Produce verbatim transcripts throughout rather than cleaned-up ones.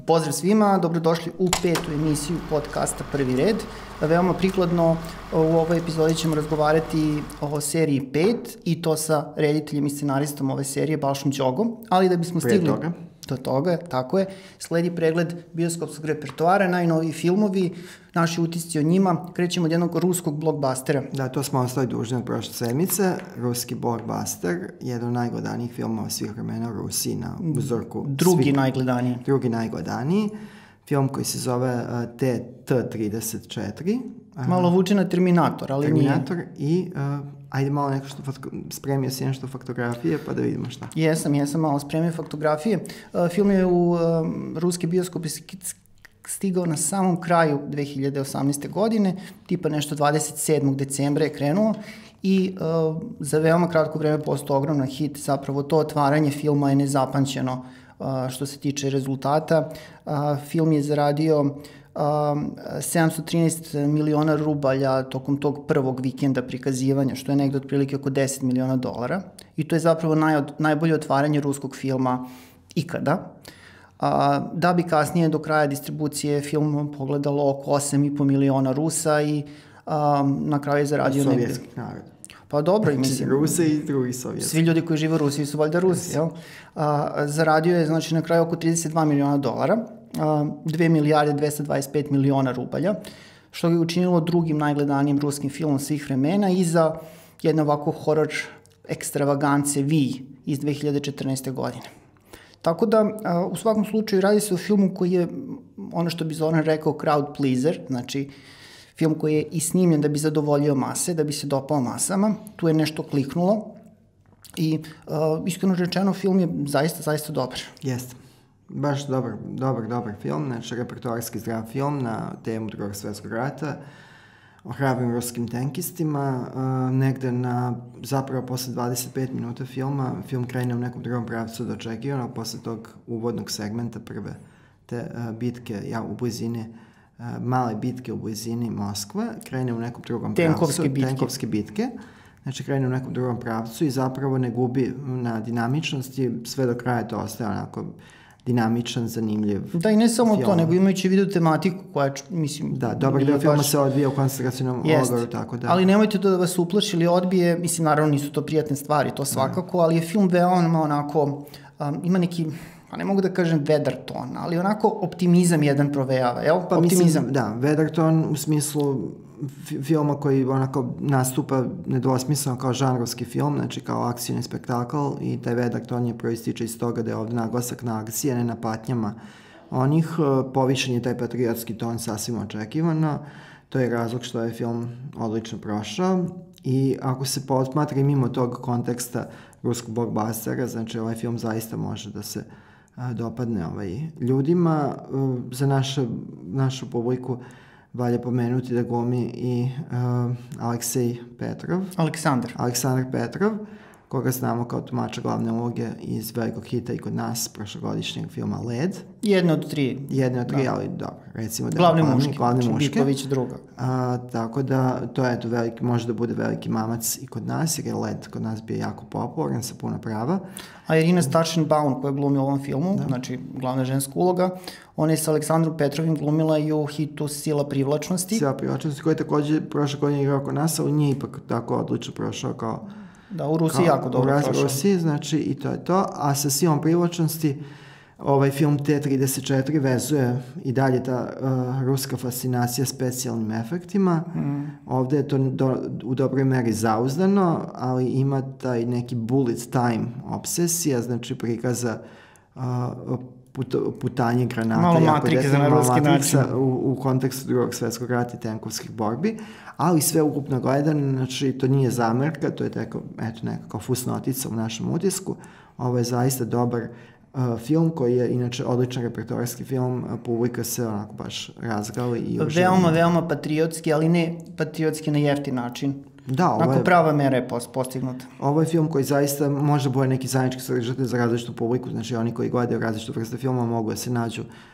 pozdrav svima, dobrodošli u petu emisiju podcasta Prvi red. Veoma prikladno u ovoj epizodi ćemo razgovarati o seriji pet i to sa rediteljem i scenaristom ove serije, Balšom Đogom, ali da bismo stigli toga. do toga, tako je, sledi pregled bioskopskog repertoara, najnoviji filmovi, naši utisci o njima, krećemo od jednog ruskog blockbustera. Da, to smo ostali dužni od prošle sedmice. Ruski blockbuster, jedan od najgledanijih filmova svih vremena u Rusiji na uzorku. Drugi svih, najgledaniji. Drugi najgledaniji. Film koji se zove uh, T trideset četiri. Uh, Malo vuče na Terminator, ali Terminator nije. i uh, ajde malo neko što spremio si nešto faktografije pa da vidimo šta. Jesam, jesam malo spremio faktografije. Uh, film je u uh, ruske bioskope stigao na samom kraju dve hiljade osamnaeste. godine, tipa nešto dvadeset sedmog decembra je krenuo i uh, za veoma kratko vreme postao ogroman hit. Zapravo to otvaranje filma je nezapamćeno uh, što se tiče rezultata. Uh, film je zaradio uh, sedamsto trinaest miliona rubalja tokom tog prvog vikenda prikazivanja, što je negde otprilike oko deset miliona dolara. I to je zapravo naj, najbolje otvaranje ruskog filma ikada. A, da bi kasnije do kraja distribucije film pogledalo oko osam i po miliona Rusa i a, na kraju je zaradio negde. Sovjetskih naroda. Pa dobro, i mislim. Ruse i drugi sovjetski. Svi ljudi koji žive u Rusiji su valjda Rusi, jel? A, zaradio je, znači, na kraju oko trideset dva miliona dolara, a, dve milijarde dvesta dvadeset pet miliona rubalja, što ga je učinilo drugim najgledanijim ruskim filmom svih vremena iza jedne ovako horor ekstravagance Vi iz dve hiljade četrnaeste. godine. Tako da, u svakom slučaju, radi se o filmu koji je, ono što bi Zoran rekao, crowd pleaser, znači film koji je i snimljen da bi zadovoljio mase, da bi se dopao masama. Tu je nešto kliknulo i uh, iskreno rečeno film je zaista, zaista dobar. Jeste. Baš dobar, dobar, dobar film, znači repertoarski zdrav film na temu Drugog svjetskog rata, o hrabrim ruskim tenkistima. Uh, negde na, zapravo posle dvadeset pet minuta filma, film krene u nekom drugom pravcu od očekivanog, posle tog uvodnog segmenta prve te uh, bitke, ja, u blizini, uh, male bitke u blizini Moskve, krene u nekom drugom Tenkovske pravcu. bitke. Tenkovske bitke. Znači krene u nekom drugom pravcu i zapravo ne gubi na dinamičnosti, sve do kraja to ostaje onako dinamičan, zanimljiv. Da, i ne samo film. To, nego imajući vidu tematiku koja, mislim... Da, dobar deo filma se odvija u koncentracionom logoru, tako da... Ali nemojte to da vas uplaši ili odbije, mislim, naravno nisu to prijatne stvari, to svakako, ali je film veoma onako, um, ima neki, pa ne mogu da kažem vedar ton, ali onako optimizam jedan provejava, jel? Pa optimizam. mislim, da, vedar ton u smislu filma koji onako nastupa nedvosmisleno kao žanrovski film, znači kao akcijni spektakl, i taj vedar ton je proističe iz toga da je ovde naglasak na akcije, a ne na patnjama onih. Povišen je taj patriotski ton sasvim očekivano. To je razlog što je film odlično prošao i ako se posmatra i mimo tog konteksta ruskog blockbustera, znači ovaj film zaista može da se a, dopadne ovaj, ljudima. A, za naše, našu publiku valja pomenuti da glumi i uh, Aleksej Petrov. Aleksandar. Aleksandar Petrov, koga znamo kao tumača glavne uloge iz velikog hita i kod nas, prošlogodišnjeg filma Led. Jedne od tri. Jedne od tri, da. Ali dobro, recimo da glavne je glavni, muške, glavne znači muške. Biković druga. A, tako da to je to veliki, može da bude veliki mamac i kod nas, jer je Led kod nas bio jako popularan sa puno prava. A Irina Staršin-Baum koja glumi u ovom filmu, da. Znači glavna ženska uloga, ona je sa Aleksandrom Petrovim glumila i u hitu Sila privlačnosti. Sila privlačnosti, koji je takođe prošle godine igrao kod nas, ali nije ipak tako odlično prošao kao... Da, u Rusiji jako dobro prošao. U Rusiji, znači i to je to. A sa silom privlačnosti ovaj film T trideset četiri vezuje i dalje ta uh, ruska fascinacija specijalnim efektima. Mm. Ovde je to do, u dobroj meri zauzdano, ali ima taj neki bullet time obsesija, znači prikaza uh, put, putanje granata. Malo matrike za na ruski način. U, u kontekstu drugog svetskog rata i tenkovskih borbi, ali sve ukupno gledano, znači to nije zamerka, to je tako, eto, nekako fusnotica u našem utisku. Ovo je zaista dobar uh, film koji je inače odličan repertoarski film, publika se onako baš razgali i uživali. Veoma, veoma patriotski, ali ne patriotski na jeftin način. Da, ovo Onako je, prava mera je postignuta. Ovo je film koji zaista može bude neki zajednički sadržaj za različitu publiku, znači oni koji gledaju različitu vrstu filma mogu da se nađu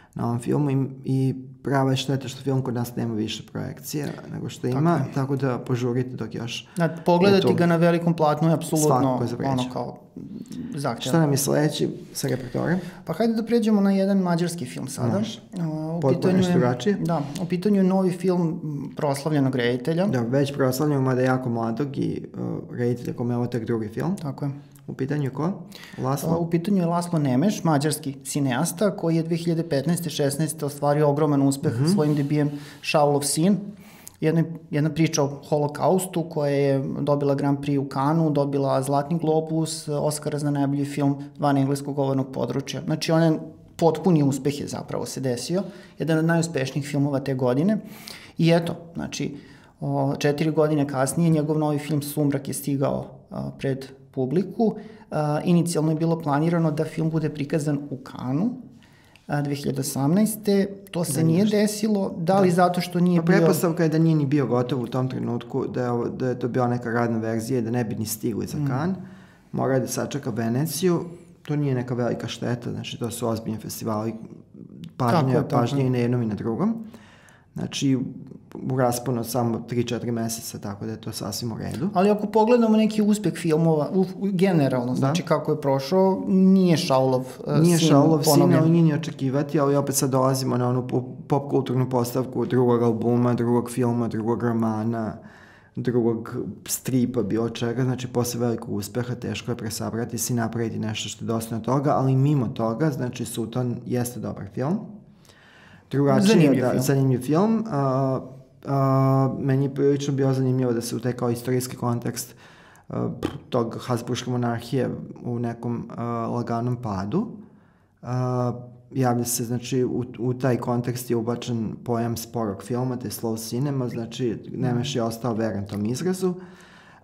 na ovom filmu i, i prava je šteta što film kod nas nema više projekcije nego što ima, tako, tako da požurite dok još... Da, pogledati ga na velikom platnu je apsolutno ono kao zahtjevno. Šta nam je sledeći sa repertoarom? Pa hajde da pređemo na jedan mađarski film sada. Može. Uh, Potpuno nešto drugačije. Da, u pitanju je novi film proslavljenog reditelja. Da, već proslavljenog, mada jako mladog i uh, reditelja kome je ovo tek drugi film. Tako je. U pitanju je ko? Laslo? U pitanju je Laslo Nemeš, mađarski cineasta, koji je dve hiljade petnaeste šesnaeste ostvario ogroman uspeh mm-hmm. svojim debijem Šaulov sin. Jedna, jedna priča o holokaustu koja je dobila Grand Prix u Cannesu, dobila Zlatni globus, Oscara za najbolji film van engleskog govornog područja. Znači, on je potpuni uspeh je zapravo se desio. Jedan od najuspešnijih filmova te godine. I eto, znači, o, četiri godine kasnije njegov novi film Sumrak je stigao a, pred publiku. Uh, inicijalno je bilo planirano da film bude prikazan u Cannesu uh, dve hiljade osamnaeste. To se da nije desilo. Da li da. Zato što nije pa bio... Pretpostavka je da nije ni bio gotov u tom trenutku, da je, ovo, da je to bila neka radna verzija, da ne bi ni stigli za Cannes. Mm. Mora da sačeka Veneciju. To nije neka velika šteta, znači to su ozbiljni festivali, pažnje, pažnje i na jednom i na drugom. Znači, u rasponu samo tri četiri meseca, tako da je to sasvim u redu. Ali ako pogledamo neki uspeh filmova, u, generalno, znači da. Kako je prošao, nije Šaulov uh, nije sin Šaulov ponovljen. sin, ali nije ni očekivati, ali opet sad dolazimo na onu pop kulturnu postavku drugog albuma, drugog filma, drugog romana, drugog stripa, bilo čega, znači posle velikog uspeha teško je presabrati se i napraviti nešto što je dosta od toga, ali mimo toga, znači Suton jeste dobar film. Drugačije, zanimljiv da, film. Zanimljiv film. Uh, uh, meni je prilično bio zanimljivo da se u taj kao istorijski kontekst uh, tog Habsburške monarhije u nekom uh, laganom padu. Uh, javlja se, znači, u, u taj kontekst je ubačen pojam sporog filma, te slow cinema, znači Nemeš je ostao veran tom izrazu. Uh,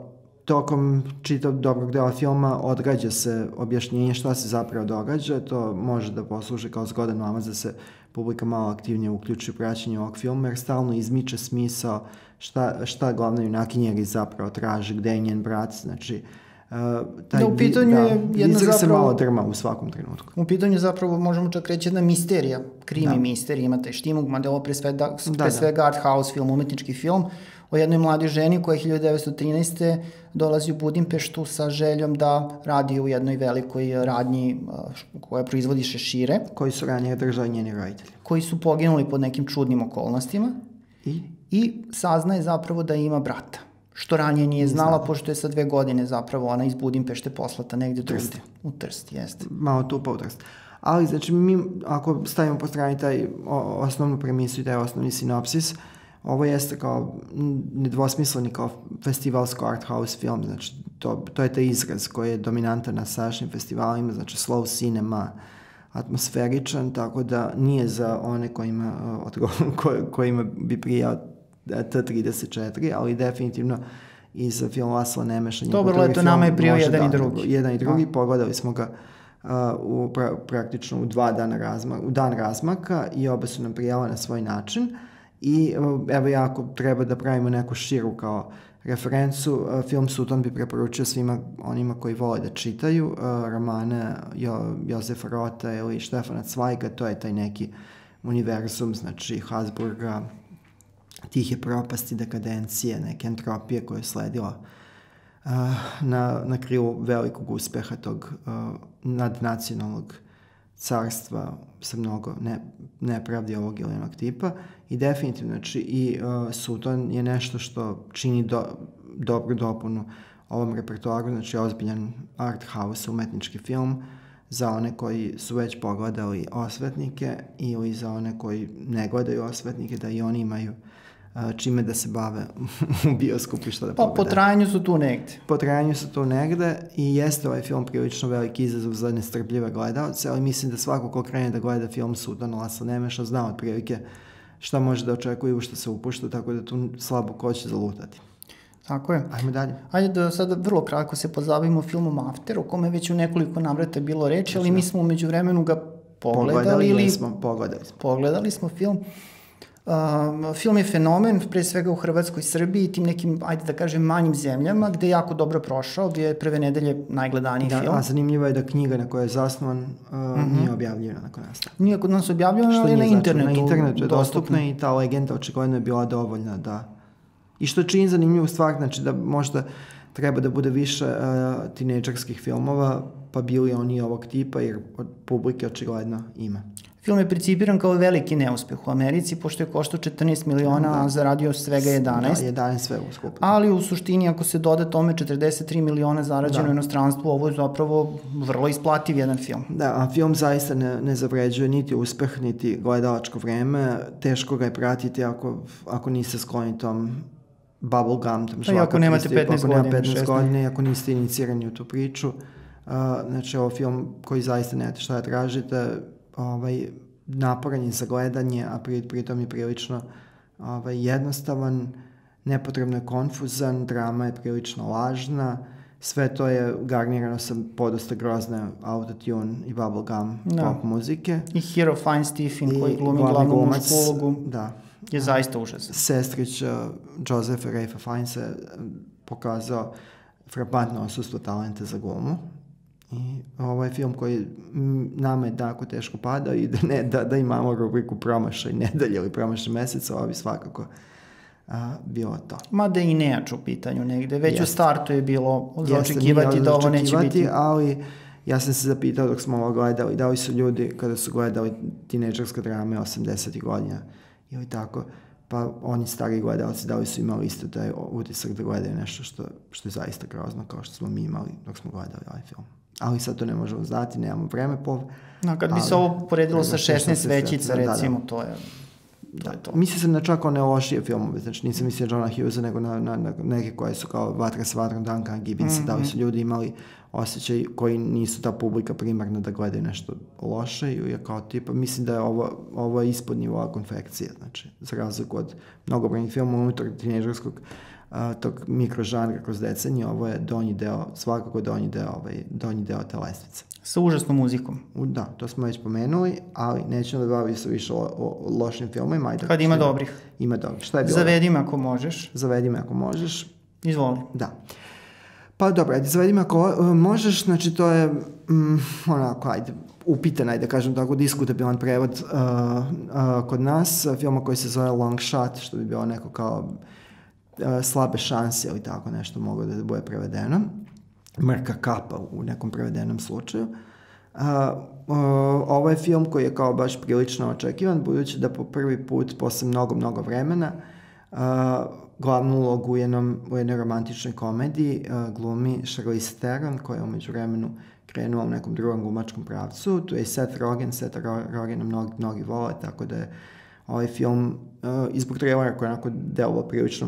tokom čitav dobrog dela filma odgađa se objašnjenje šta se zapravo događa, to može da posluži kao zgodan namaz da se publika malo aktivnije uključi u praćenje ovog filma, jer stalno izmiče smisao šta, šta glavna junakinja zapravo traži, gde je njen brat, znači uh, taj da, u pitanju da, je jedna zapravo... se malo drma u svakom trenutku. U pitanju zapravo možemo čak reći jedna misterija, krimi da. misterija, imate Štimung, mada je ovo pre svega, pre da, svega da. art house film, umetnički film, o jednoj mladoj ženi koja je hiljadu devetsto trinaeste dolazi u Budimpeštu sa željom da radi u jednoj velikoj radnji koja proizvodi šešire. Koji su ranije držali njeni roditelji. Koji su poginuli pod nekim čudnim okolnostima. I? I saznaje zapravo da ima brata. Što ranije nije znala, Znala. pošto je sa dve godine zapravo ona iz Budimpešte poslata negde drugde. U Trst, jeste. Malo tupa u Trst. Ali, znači, mi ako stavimo po strani taj o, osnovnu premisu i taj osnovni sinopsis, ovo jeste kao nedvosmisleni kao festivalsko art house film, znači to, to je taj izraz koji je dominantan na sadašnjim festivalima, znači slow cinema, atmosferičan, tako da nije za one kojima, ko, kojima bi prijao T trideset četiri, ali definitivno i za film Lasla Nemeša. Dobro, leto nama je prijao jedan da, i drugi. Jedan i drugi, pogledali smo ga uh, u, pra, praktično u dva dana razmaka, u dan razmaka i oba su nam prijala na svoj način. I evo ja ako treba da pravimo neku širu kao referencu, film Suton bi preporučio svima onima koji vole da čitaju romane jo, Jozefa Rota ili Štefana Cvajga, to je taj neki univerzum, znači Habsburga, tihe propasti, dekadencije, neke entropije koje je sledila uh, na, na krilu velikog uspeha tog uh, nadnacionalnog carstva sa mnogo ne, nepravdi ovog ili onog tipa i definitivno, znači i uh, Suton je nešto što čini do, dobru dopunu ovom repertoaru, znači ozbiljan art house, umetnički film za one koji su već pogledali Osvetnike ili za one koji ne gledaju Osvetnike, da i oni imaju uh, čime da se bave u bioskopu i što da pa, pogledaju. Po trajanju su tu negde. Po trajanju su tu negde i jeste ovaj film prilično veliki izazov za nestrpljive gledalce, ali mislim da svako ko krene da gleda film Suton Lasla Nemeša zna otprilike šta može da očekuje i u što se upušta, tako da tu slabo ko će zalutati. Tako je. Ajmo dalje. Ajde da sada vrlo kratko se pozabavimo filmom After, o kome već u nekoliko navrata bilo reči, ali mi smo umeđu vremenu ga pogledali. Pogledali ili... smo, pogledali smo. Pogledali smo film. Uh, film je fenomen, pre svega u Hrvatskoj, Srbiji i tim nekim, ajde da kažem, manjim zemljama, gde je jako dobro prošao, bio je prve nedelje najgledaniji da, film. A zanimljivo je da knjiga na kojoj je zasnovan uh, mm-hmm. nije objavljena na kod nas. Nije kod nas objavljena, ali na internetu. Na internetu je dostupna i ta legenda očigledno je bila dovoljna da... I što čini zanimljivu stvar, znači da možda treba da bude više uh, tinejdžerskih filmova, pa bili oni ovog tipa, jer od publike očigledno ima. Film je principiran kao veliki neuspeh u Americi, pošto je koštao četrnaest miliona, da. a zaradio svega jedanaest. Da, jedanaest sve u skupu. Ali u suštini, ako se doda tome četrdeset tri miliona zarađeno da. u inostranstvu, ovo je zapravo vrlo isplativ jedan film. Da, a film zaista ne, ne zavređuje niti uspeh, niti gledalačko vreme. Teško ga je pratiti ako, ako niste skloni tom bubblegum, tom žvaka. Ako nemate petnaest godina, petnaest godina, ako niste inicirani u tu priču. Uh, znači, ovo film koji zaista nemate šta da tražite, ovaj, naporan je za gledanje, a pri, pritom je prilično ovaj, jednostavan, nepotrebno je konfuzan, drama je prilično lažna, sve to je garnirano sa podosta grozne autotune i bubblegum no. pop muzike. I Hero Feinstein koji glumi glavnu mušku ulogu da. je zaista užasan. Sestrić uh, Joseph Ralpha Fiennes je pokazao frapantno odsustvo talenta za glumu. I ovaj film koji nama je tako teško pada i da, ne, da, da imamo rubriku promašaj nedelje ili promašaj meseca, ovo bi svakako a, bilo to. Mada i nejač u pitanju negde. Već Jeste. u startu je bilo za očekivati da ovo neće biti. Ali ja sam se zapitao dok smo ovo gledali, da li su ljudi kada su gledali tinejdžerske drame osamdesetih godina ili tako, pa oni stari gledalci da li su imali isto taj utisak da gledaju nešto što, što je zaista grozno kao što smo mi imali dok smo gledali ovaj film. Ali sad to ne možemo znati, nemamo vreme pov. No, kad bi ali, se ovo poredilo sa šesnaest većica, recimo, da, da. to je... To je to. Mislio sam na čak one lošije filmove, znači nisam mislio Johna Hughesa, nego na, na, na neke koje su kao Vatra s vatrom, Duncana Gibbonsa, mm-hmm. da li su ljudi imali osjećaj koji nisu ta publika primarna da gledaju nešto loše i kao tipa, mislim da je ovo, ovo ispod nivoa konfekcije, znači za razliku od mnogobrojnih filmova unutar tinejdžerskog uh, tog mikrožanra kroz decenije, ovo je donji deo, svakako donji deo, ovaj, donji deo te lestvice. Sa užasnom muzikom. Da, to smo već pomenuli, ali nećemo da bavimo se više o, o lošim filmima. Ajde, kad ima dobrih. Ima dobrih. Šta je bilo? Zavedi me ako možeš. Zavedi me ako možeš. Izvoli. Da. Pa dobro, ajde, zavedi me ako uh, možeš, znači to je um, onako, ajde, upitan, ajde, kažem tako, diskutabilan prevod uh, uh, kod nas, filma koji se zove Long Shot, što bi bilo neko kao uh, slabe šanse ili tako nešto moglo da bude prevedeno. Mrka kapa u nekom prevedenom slučaju. Uh, uh, ovo je film koji je kao baš prilično očekivan, budući da po prvi put, posle mnogo, mnogo vremena, uh, glavnu ulogu u, jednom, u jednoj romantičnoj komediji uh, glumi Charlize Theron, koja je umeđu vremenu krenula u nekom drugom glumačkom pravcu. Tu je i Seth Rogen, Seth Rogena mnogi, mnogi vole, tako da je ovaj film uh, izbog trailera koji je onako delovao prilično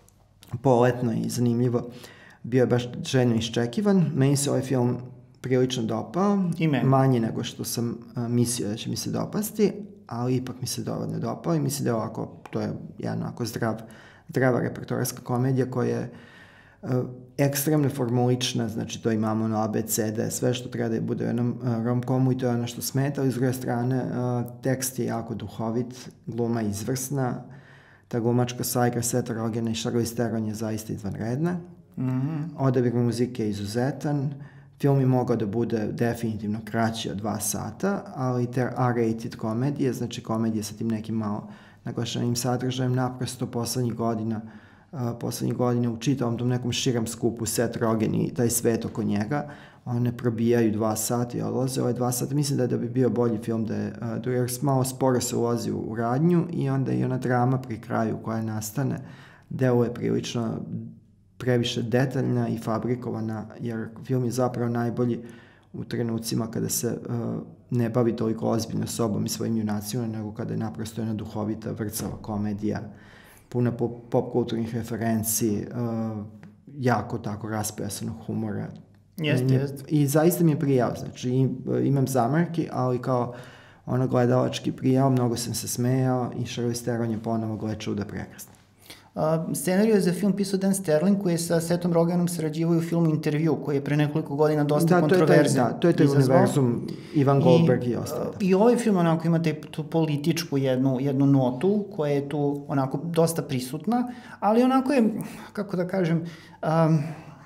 poletno i zanimljivo, bio je baš željno iščekivan. Meni se ovaj film prilično dopao, manje nego što sam uh, mislio da će mi se dopasti, ali ipak mi se dovoljno dopao i mislim da je ovako, to je jedna ovako zdrav, zdrava repertoarska komedija koja je uh, ekstremno formulična, znači to imamo na A B C D, sve što treba da bude u jednom uh, rom-comu i to je ono što smeta, ali s druge strane uh, tekst je jako duhovit, gluma je izvrsna, ta glumačka sajka Seth Rogena i Charlize Theron je zaista izvanredna. Mm-hmm. Odabir muzike je izuzetan, film je mogao da bude definitivno kraći od dva sata, ali te R-rated komedije, znači komedije sa tim nekim malo naglašenim sadržajem, naprosto poslednjih godina, uh, poslednjih godina u čitavom tom nekom širem skupu Seth Rogen i taj svet oko njega, one probijaju dva sata i odlaze ove dva sata. Mislim da, da bi bio bolji film da je, uh, jer malo sporo se ulazi u, u radnju i onda i ona drama pri kraju koja nastane deluje prilično previše detaljna i fabrikovana, jer film je zapravo najbolji u trenucima kada se uh, ne bavi toliko ozbiljno sobom i svojim junacima, nego kada je naprosto jedna duhovita, vrcava komedija, puna pop, pop kulturnih referenci, uh, jako tako raspejasanog humora. Jeste, jeste. I zaista mi je prijao, znači imam zamerki, ali kao ono gledalački prijao, mnogo sam se smejao i Charlize Theron je ponovo gle čuda prekrasna. Uh, scenariju je za film pisao Dan Sterling, koji je sa Setom Rogenom sarađivao u filmu Intervju, koji je pre nekoliko godina dosta da, kontroverzan. Da, to je taj univerzum Ivan Goldberg i, i ostalo. I ovaj film onako ima tu političku jednu, jednu notu koja je tu onako dosta prisutna, ali onako je, kako da kažem, um,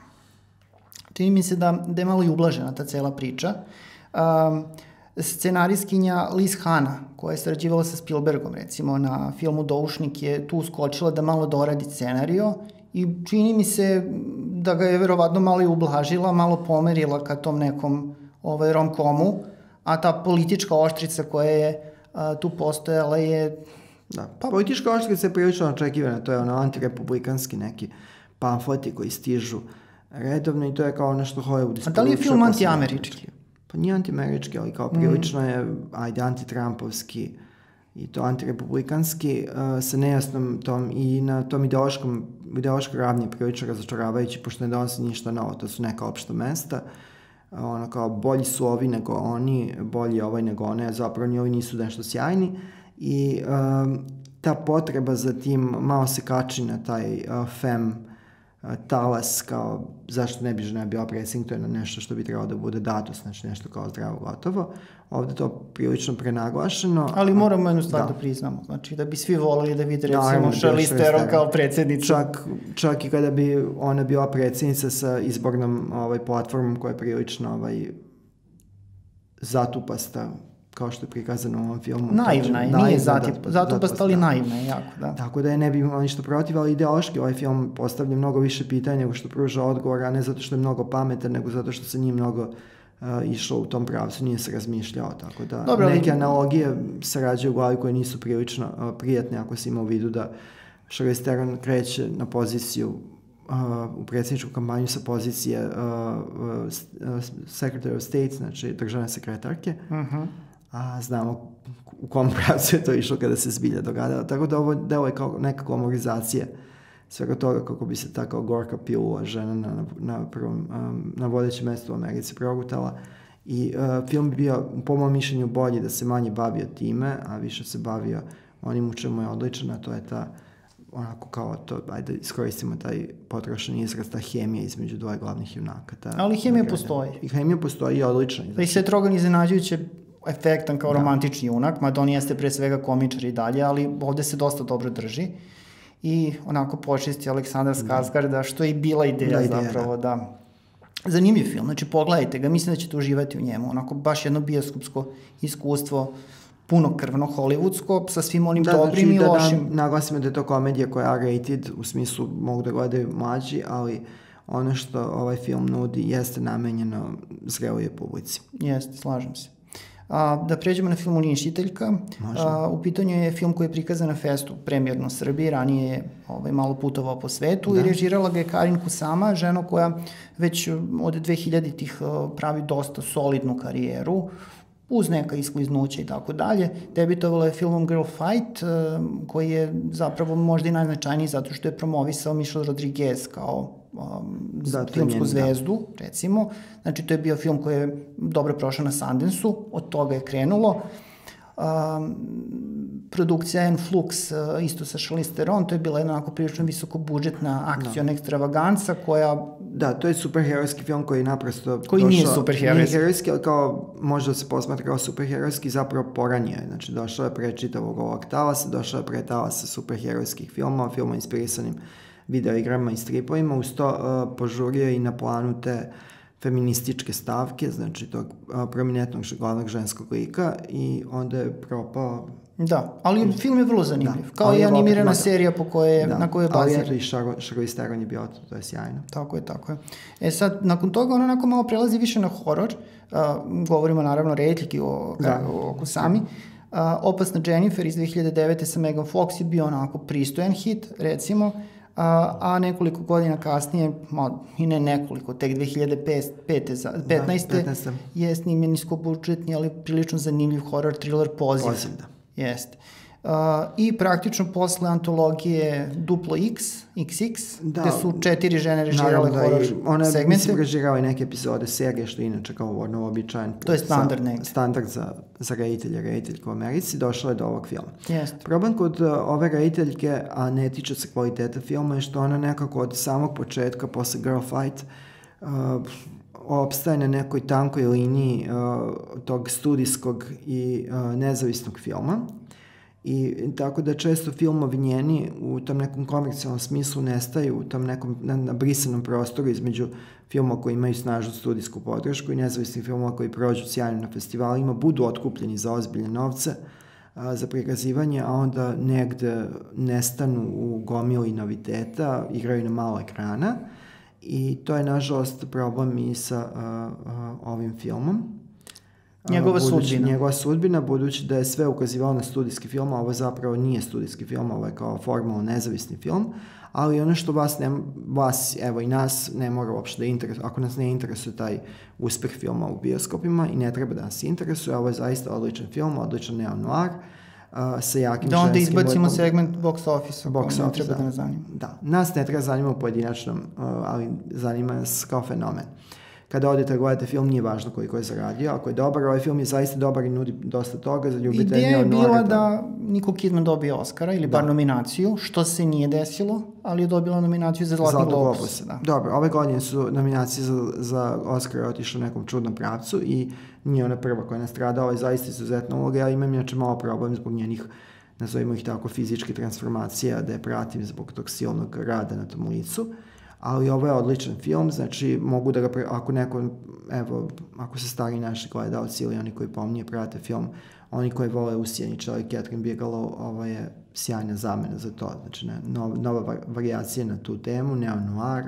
čini mi se da, da je malo i ublažena ta cela priča. Um, scenarijskinja Liz Hana, koja je sarađivala sa Spielbergom, recimo, na filmu Doušnik, je tu uskočila da malo doradi scenario i čini mi se da ga je verovatno malo i ublažila, malo pomerila ka tom nekom ovaj, rom-komu, a ta politička oštrica koja je a, tu postojala je... Da, pa, politička oštrica je prilično očekivana, to je ono antirepublikanski neki pamfleti koji stižu redovno i to je kao nešto Hollywood isporučio. A da li je film anti-američki? Pa nije anti-američki, ali kao prilično je, ajde, anti-trumpovski i to antirepublikanski uh, sa nejasnom tom i na tom ideološkom, ideološkoj ravni prilično razočaravajući, pošto ne donosi ništa novo, to su neka opšta mesta, uh, ono kao bolji su ovi nego oni, bolji ovaj nego one, zapravo ni ovi nisu nešto sjajni i uh, ta potreba za tim malo se kači na taj uh, fem talas, kao zašto ne bi žena bila predsjednik, to je nešto što bi trebalo da bude dato, znači nešto kao zdravo gotovo. Ovde to prilično prenaglašeno. Ali moramo jednu stvar da, da priznamo, znači da bi svi volili da vide recimo Charlize Theron kao predsjednica. Čak, čak i kada bi ona bila predsjednica sa izbornom ovaj, platformom koja je prilično ovaj, zatupasta, kao što je prikazano u ovom filmu. Naivna je, nije zatupasta, ali naivna je jako, da. Tako da je ne bi imao ništa protiv, ali ideološki ovaj film postavlja mnogo više pitanja nego što pruža odgovor, a ne zato što je mnogo pametan, nego zato što se nije mnogo uh, išlo u tom pravcu, nije se razmišljao, tako da Dobro, neke ali... analogije se rađaju u glavi koje nisu prilično uh, prijatne, ako se ima u vidu da Charlize Theron kreće na poziciju uh, u predsjedničku kampanju sa pozicije uh, uh, Secretary of State, znači državne sekretarke, uh-huh. a znamo u kom pravcu je to išlo kada se zbilja dogadalo. Tako da ovo delo je kao neka glamorizacija svega toga kako bi se tako gorka pilula žena na, na, prvom, um, na vodećem mestu u Americi progutala. I uh, film bi bio, po mojom mišljenju, bolji da se manje bavio time, a više se bavio onim u čemu je odličan, a to je ta, onako kao to, ajde iskoristimo taj potrošen izraz, ta hemija između dvoje glavnih junaka. Ta, ali hemija postoji. I hemija postoji i odlična. I Seth Rogen iznenađujuće efektan kao da. romantični junak, mada on jeste pre svega komičar i dalje, ali ovde se dosta dobro drži. I onako počisti Aleksandar Skarsgarda, što je i bila ideja, da, ideja zapravo, da. da. Zanimljiv film, znači pogledajte ga, mislim da ćete uživati u njemu, onako baš jedno bioskopsko iskustvo, puno krvno, hollywoodsko, sa svim onim da, dobrim znači, i da, lošim. Da, naglasimo da je to komedija koja je R-rated, u smislu mogu da gledaju mlađi, ali ono što ovaj film nudi jeste namenjeno zrelije publici. Jeste, slažem se. A, da pređemo na film Uništiteljka. A, u pitanju je film koji je prikazan na Festu, premijerno u Srbiji, ranije je ovaj, malo putovao po svetu da. i režirala ga je Karin Kusama, žena koja već od dvehiljaditih pravi dosta solidnu karijeru, uz neka iskliznuća i tako dalje. Debitovala je filmom Girl Fight, koji je zapravo možda i najznačajniji zato što je promovisao Michelle Rodriguez kao um, da, filmsku njen, zvezdu, da. recimo. Znači, to je bio film koji je dobro prošao na Sundance-u, od toga je krenulo. Um, produkcija En Flux, uh, isto sa Charlize Theron, to je bila jedna onako prilično visokobudžetna akciona no. ekstravaganca koja... Da, to je superherojski film koji je naprosto koji došao... nije superherojski. Nije herojski, ali kao možda se posmatra kao superherojski, zapravo poranije. Znači, došao je pre čitavog ovog talasa, došao je pre talasa superherojskih filmova, filmova inspirisanim videoigrama i stripovima, uz to uh, požurio i na planu te feminističke stavke, znači tog uh, prominentnog glavnog ženskog lika i onda je propao... Da, ali film je vrlo zanimljiv. Da, kao i animirana serija po koje, da, na kojoj je baziran. Ali eto i Charlize Theron je bio to, to je sjajno. Tako je, tako je. E sad, nakon toga ono onako malo prelazi više na horor. Uh, govorimo naravno retljiki o, da. o, o Kusami. Uh, Opasna Jennifer iz dve hiljade devete sa Megan Fox je bio onako pristojan hit, recimo. A, a nekoliko godina kasnije, ma, i ne nekoliko, tek dve hiljade petnaeste. Da, je snimljen niskobudžetni, ali prilično zanimljiv horror thriller Poziv. Poziv, da. Jeste. Uh, I praktično posle antologije Duplo X, iks iks, da, gde su četiri žene režirale horor segmente. Ona je, mislim, režirala i neke epizode serije, što je inače kao ono običajan put. To je standard negdje. Standard za, za reditelje, rediteljke u Americi, došla je do ovog filma. Jest. Problem kod uh, ove rediteljke, a ne tiče se kvaliteta filma, je što ona nekako od samog početka, posle Girl Fight, uh, opstaje na nekoj tankoj liniji uh, tog studijskog i uh, nezavisnog filma. I tako da često filmovi njeni u tom nekom komercijalnom smislu nestaju u tom nekom nabrisanom prostoru između filmova koji imaju snažnu studijsku podršku i nezavisnih filmova koji prođu sjajno na festivalima, budu otkupljeni za ozbiljne novce a, za prikazivanje, a onda negde nestanu u gomili noviteta, igraju na malo ekrana i to je nažalost problem i sa a, a, ovim filmom. Njegova budući, sudbina. Njegova sudbina, budući da je sve ukazivalo na studijski film, a ovo zapravo nije studijski film, ovo je kao formalno nezavisni film, ali ono što vas, ne, vas evo i nas, ne mora uopšte da interesuje, ako nas ne interesuje taj uspeh filma u bioskopima i ne treba da nas interesuje, ovo je zaista odličan film, odličan neo-noir, uh, sa jakim da onda ženskim izbacimo vodom. segment box office-a, Box koji ne office, treba da. da nas zanima. Da, nas ne treba zanima u pojedinačnom, uh, ali zanima nas kao fenomen. Kada odete gledate film, nije važno koliko je zaradio. Ako je dobar, ovaj film je zaista dobar i nudi dosta toga za ljubitelje. Ideja je bila Nora, da Nicole Kidman dobije Oscara ili bar da. nominaciju, što se nije desilo, ali je dobila nominaciju za Zlatni globus. Da. Dobro, ove godine su nominacije za, za Oscar otišle u nekom čudnom pravcu i nije ona prva koja je nastradala, ovo je zaista izuzetna uloga. Ja imam inače malo problem zbog njenih, nazovimo ih tako, fizičkih transformacija, da je pratim zbog tog silnog rada na tom licu. Ali ovo je odličan film, znači mogu da ga, pre, ako neko, evo, ako se stari naši gledalci ili oni koji pomnije prate film, oni koji vole Usijenića ili Catherine Bigelow, ovo je sjajna zamena za to, znači ne, nov, nova varijacija na tu temu, neo-noir,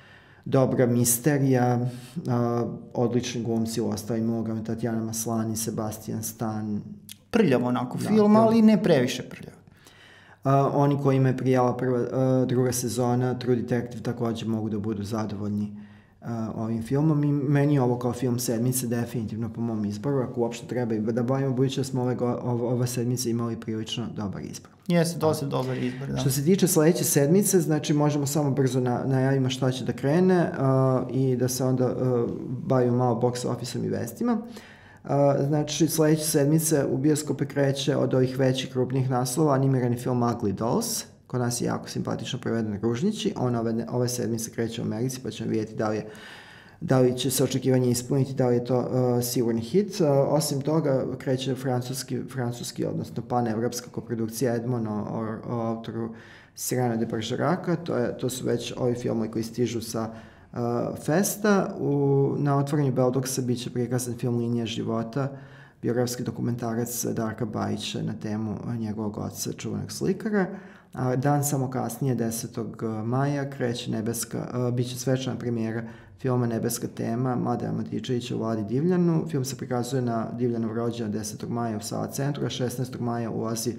dobra misterija, uh, odlični glumci u ostalim ulogama, Tatjana Maslany, Sebastian Stan. Prljavo onako da, film, prljavo. Ali ne previše prljavo. Uh, oni koji imaju prijava prva, uh, druga sezona, True Detective, također mogu da budu zadovoljni uh, ovim filmom i meni je ovo kao film sedmice definitivno po mom izboru, ako uopšte treba i da bavimo, budući da smo ove, ove, ove sedmice imali prilično dobar izbor. Jeste, dosta dobar izbor, da. Što se tiče sledeće sedmice, znači možemo samo brzo na, najavimo šta će da krene uh, i da se onda uh, bavimo malo box office-om i vestima. Uh, znači, sledeće sedmice u bioskope kreće od ovih većih krupnih naslova animirani film Ugly Dolls, kod nas je jako simpatično preveden Ružnići, on ove, ove sedmice kreće u Americi, pa ćemo vidjeti da li, je, da li će se očekivanje ispuniti, da li je to uh, sigurni hit. Uh, osim toga, kreće francuski, francuski odnosno panevropska koprodukcija Edmond o, o, o autoru Cyrano de Bergeraca, to, je, to su već ovi filmovi koji stižu sa Uh, festa. U, na otvorenju Beldoksa bit će prikazan film Linija života, biografski dokumentarac Darka Bajića na temu njegovog oca, čuvanog slikara. A dan samo kasnije, desetog maja, kreće nebeska, uh, bit će svečana premijera filma Nebeska tema Mladeja Matičevića u Vladi Divljanu. Film se prikazuje na Divljanov rođendan desetog maja u Sava centru, a šesnaestog maja ulazi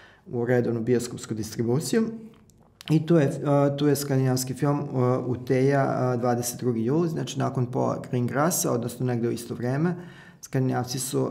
u redovnu bioskopsku distribuciju. I tu je, uh, tu je skandinavski film uh, Uteja, uh, dvadeset drugi jul, znači nakon pola Greengrassa, odnosno negde u isto vreme. Skandinavci su uh,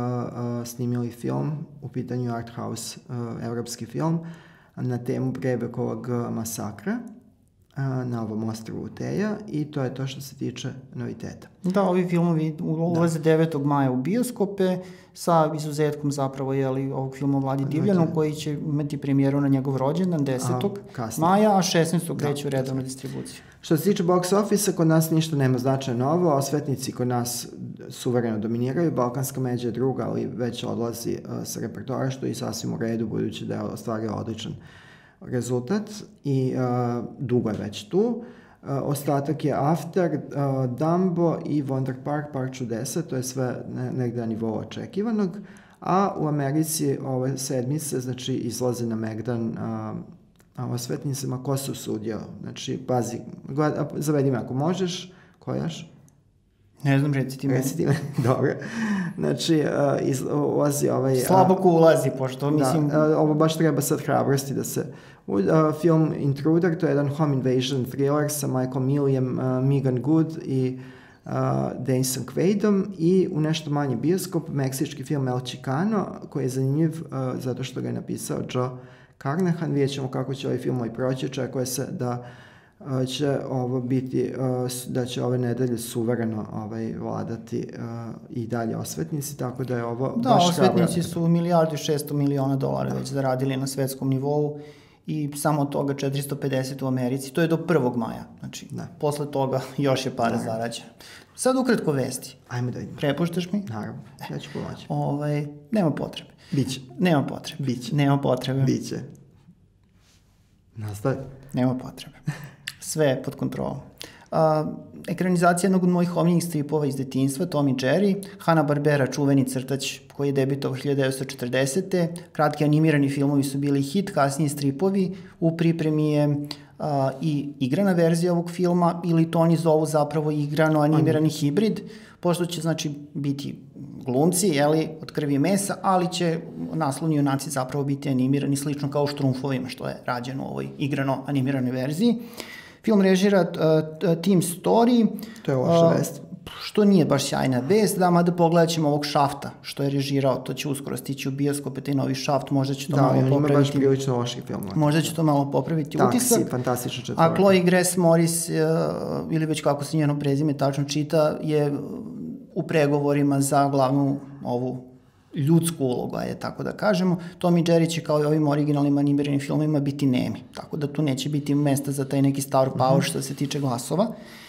uh, snimili film, u pitanju art house, uh, evropski film, na temu Brebekovog masakra uh, na ovom ostrvu Uteja i to je to što se tiče noviteta. Da, ovi filmovi ulaze devetog maja u bioskope, sa izuzetkom zapravo jeli, ovog filma Vladi Divljanu, koji će imati premijeru na njegov rođendan desetog maja, a šesnaestog kreće u redovnu distribuciju. Što se tiče box office-a, kod nas ništa nema značajno novo, osvetnici kod nas suvereno dominiraju, Balkanska međa je druga, ali već odlazi uh, sa repertoara, što je i sasvim u redu, budući da je ostvario odličan rezultat i uh, dugo je već tu. Uh, ostatak je After, uh, Dumbo i Wonder Park, Park čudesa, to je sve ne, negde na nivou očekivanog, a u Americi ove sedmice, znači, izlaze na Megdan uh, osvetnicama ko se usudio. Znači, pazi, gleda, zavedi me ako možeš, ko još? Ne znam, reci ti me. Reci ti me, dobro. Znači, uh, iz, ulazi ovaj... Slabo ko ulazi, pošto mislim... Da, uh, ovo baš treba sad hrabrosti da se... Uh, film Intruder, to je jedan home invasion thriller sa Michael Milliam, uh, Meagan Good i uh, Denisom Quaidom i u nešto manji bioskop meksički film El Chicano koji je zanimljiv uh, zato što ga je napisao Joe Carnahan. Vidjet ćemo kako će ovaj film proći. Očekuje se da uh, će ovo biti, uh, da će ove nedelje suvereno ovaj, vladati uh, i dalje osvetnici, tako da je ovo da, baš osvetnici su milijardu i šesto miliona dolara da. već zaradili na svetskom nivou i samo od toga četiristo pedeset u Americi. To je do prvog maja. Znači, da. posle toga još je para zarađena. Sad ukratko vesti. Ajme da vidimo. Prepuštaš mi? Naravno, ja ću pomoći. Ovaj, nema potrebe. Biće. Nema potrebe. Biće. Nema potrebe. Biće. Nastavi. Nema potrebe. Sve je pod kontrolom. Uh, ekranizacija jednog od mojih omiljenih stripova iz detinjstva, Tom i Jerry, Hanna-Barbera, čuveni crtač koji je debitovao hiljadu devetsto četrdesete. Kratki animirani filmovi su bili hit, kasnije stripovi. U pripremi je uh, i igrana verzija ovog filma, ili to oni zovu zapravo igrano animirani hibrid, pošto će znači biti glumci, jeli, od krvi i mesa, ali će naslovni junaci zapravo biti animirani slično kao u Štrumfovima, što je rađeno u ovoj igrano animiranoj verziji. Film režira uh, Tim Story. To je loša uh, vest. Što nije baš sjajna vest, da, mada pogledat ćemo ovog Šafta, što je režirao, to će uskoro stići u bioskope, taj novi Šaft, možda će to da, malo popraviti. Da, ima baš prilično loših filmova. Možda će to malo popraviti Taksi, utisak. Taksi, fantastična četvorka. A Chloe Grace Moretz, uh, ili već kako se njeno prezime tačno čita, je u pregovorima za glavnu ovu ljudsku ulogu, je tako da kažemo. Tom i Jerry će kao i ovim originalnim animiranim filmima biti nemi, tako da tu neće biti mesta za taj neki star power što se tiče glasova.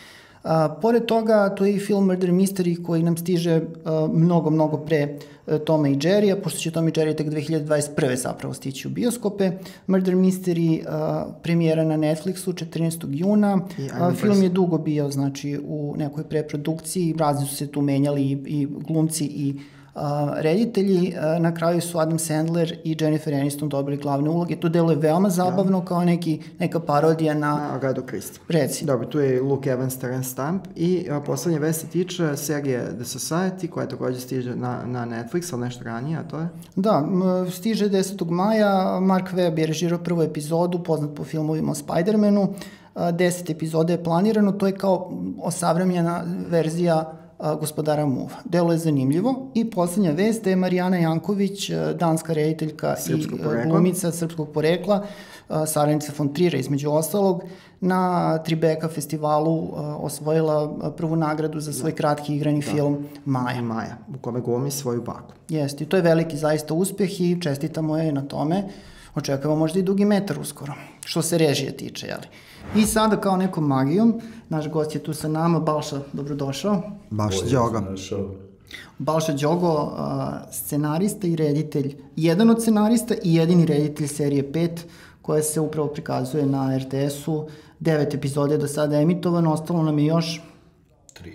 A, pored toga, to je i film Murder Mystery koji nam stiže a, mnogo, mnogo pre a, Toma i Jerrya, pošto će Tom i Jerry tek dve hiljade dvadeset prve zapravo stići u bioskope. Murder Mystery a, premijera na Netflixu četrnaestog juna. A, film je dugo bio, znači, u nekoj preprodukciji, razni su se tu menjali i, i glumci i Uh, reditelji, uh, na kraju su Adam Sandler i Jennifer Aniston dobili glavne uloge. To delo je veoma zabavno, kao neki, neka parodija na... Na Agatu Christie. Reci. Dobro, tu je Luke Evans, Terence Stamp i uh, poslednje vest se tiče serije The Society, koja takođe stiže na, na Netflix, ali nešto ranije, a to je? Da, m, stiže desetog maja, Mark Webb je režirao prvu epizodu, poznat po filmovima o Spider-Manu, uh, deset epizoda je planirano, to je kao osavremljena verzija Gospodara muva. Delo je zanimljivo i poslednja vest je Marijana Janković, danska rediteljka i glumica srpskog porekla, saradnica von Trira između ostalog, na Tribeca festivalu osvojila prvu nagradu za svoj kratki igrani da. film Maja. Maja, u kome glumi svoju baku. Jeste, i to je veliki zaista uspeh i čestitamo je na tome. Očekujemo možda i dugi metar uskoro, što se režije tiče, jeli? I sada kao nekom magijom, naš gost je tu sa nama, Balša, dobrodošao. Balša Đogo. Balša Đogo, scenarista i reditelj, jedan od scenarista i jedini reditelj serije pet, koja se upravo prikazuje na er te esu. Devet epizode je do sada emitovano, ostalo nam je još... Tri.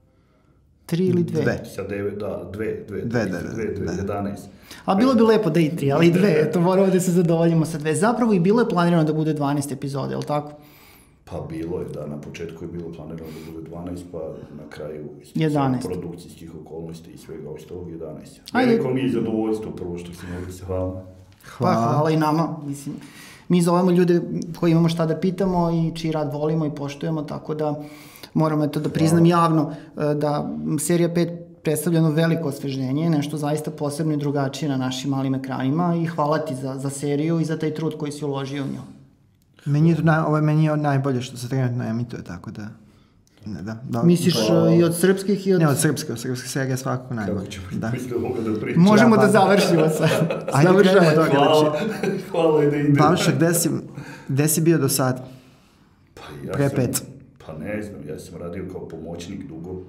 Tri ili dve? Dve. Sa devet, da, dve, dve, dve, dve, dve, dve, jedanaest. A bilo bi lepo da i tri, ali i dve, eto, moramo da se zadovoljimo sa dve. Zapravo i bilo je planirano da bude dvanaest epizode, je li tako? Pa bilo je, da, na početku je bilo planirano da bude dvanaest, pa na kraju jedanaest. Produkcijskih okolnosti i svega ostalog jedanaest. Ajde. Veliko mi je zadovoljstvo prvo što si mogli se hvala. Hvala. Pa hvala i nama, mislim. Mi zovemo ljude koji imamo šta da pitamo i čiji rad volimo i poštujemo, tako da moramo eto da priznam javno da serija pet predstavlja jedno veliko osveženje, nešto zaista posebno i drugačije na našim malim ekranima i hvala ti za, za seriju i za taj trud koji si uložio u nju. Meni je, naj, ovo je meni je najbolje što se trenutno emituje, tako da... Ne, da, da, misliš da, i od srpskih i od... Ne, od srpske, od srpske serije svakako najbolje. Da. Da možemo da završimo sad. Ajde, završamo toga. Hvala, hvala i da ide. Balša, gde si, gde si bio do sad? Pa ja Pre sam, pet. Pa ne znam, ja sam radio kao pomoćnik dugo. Uh,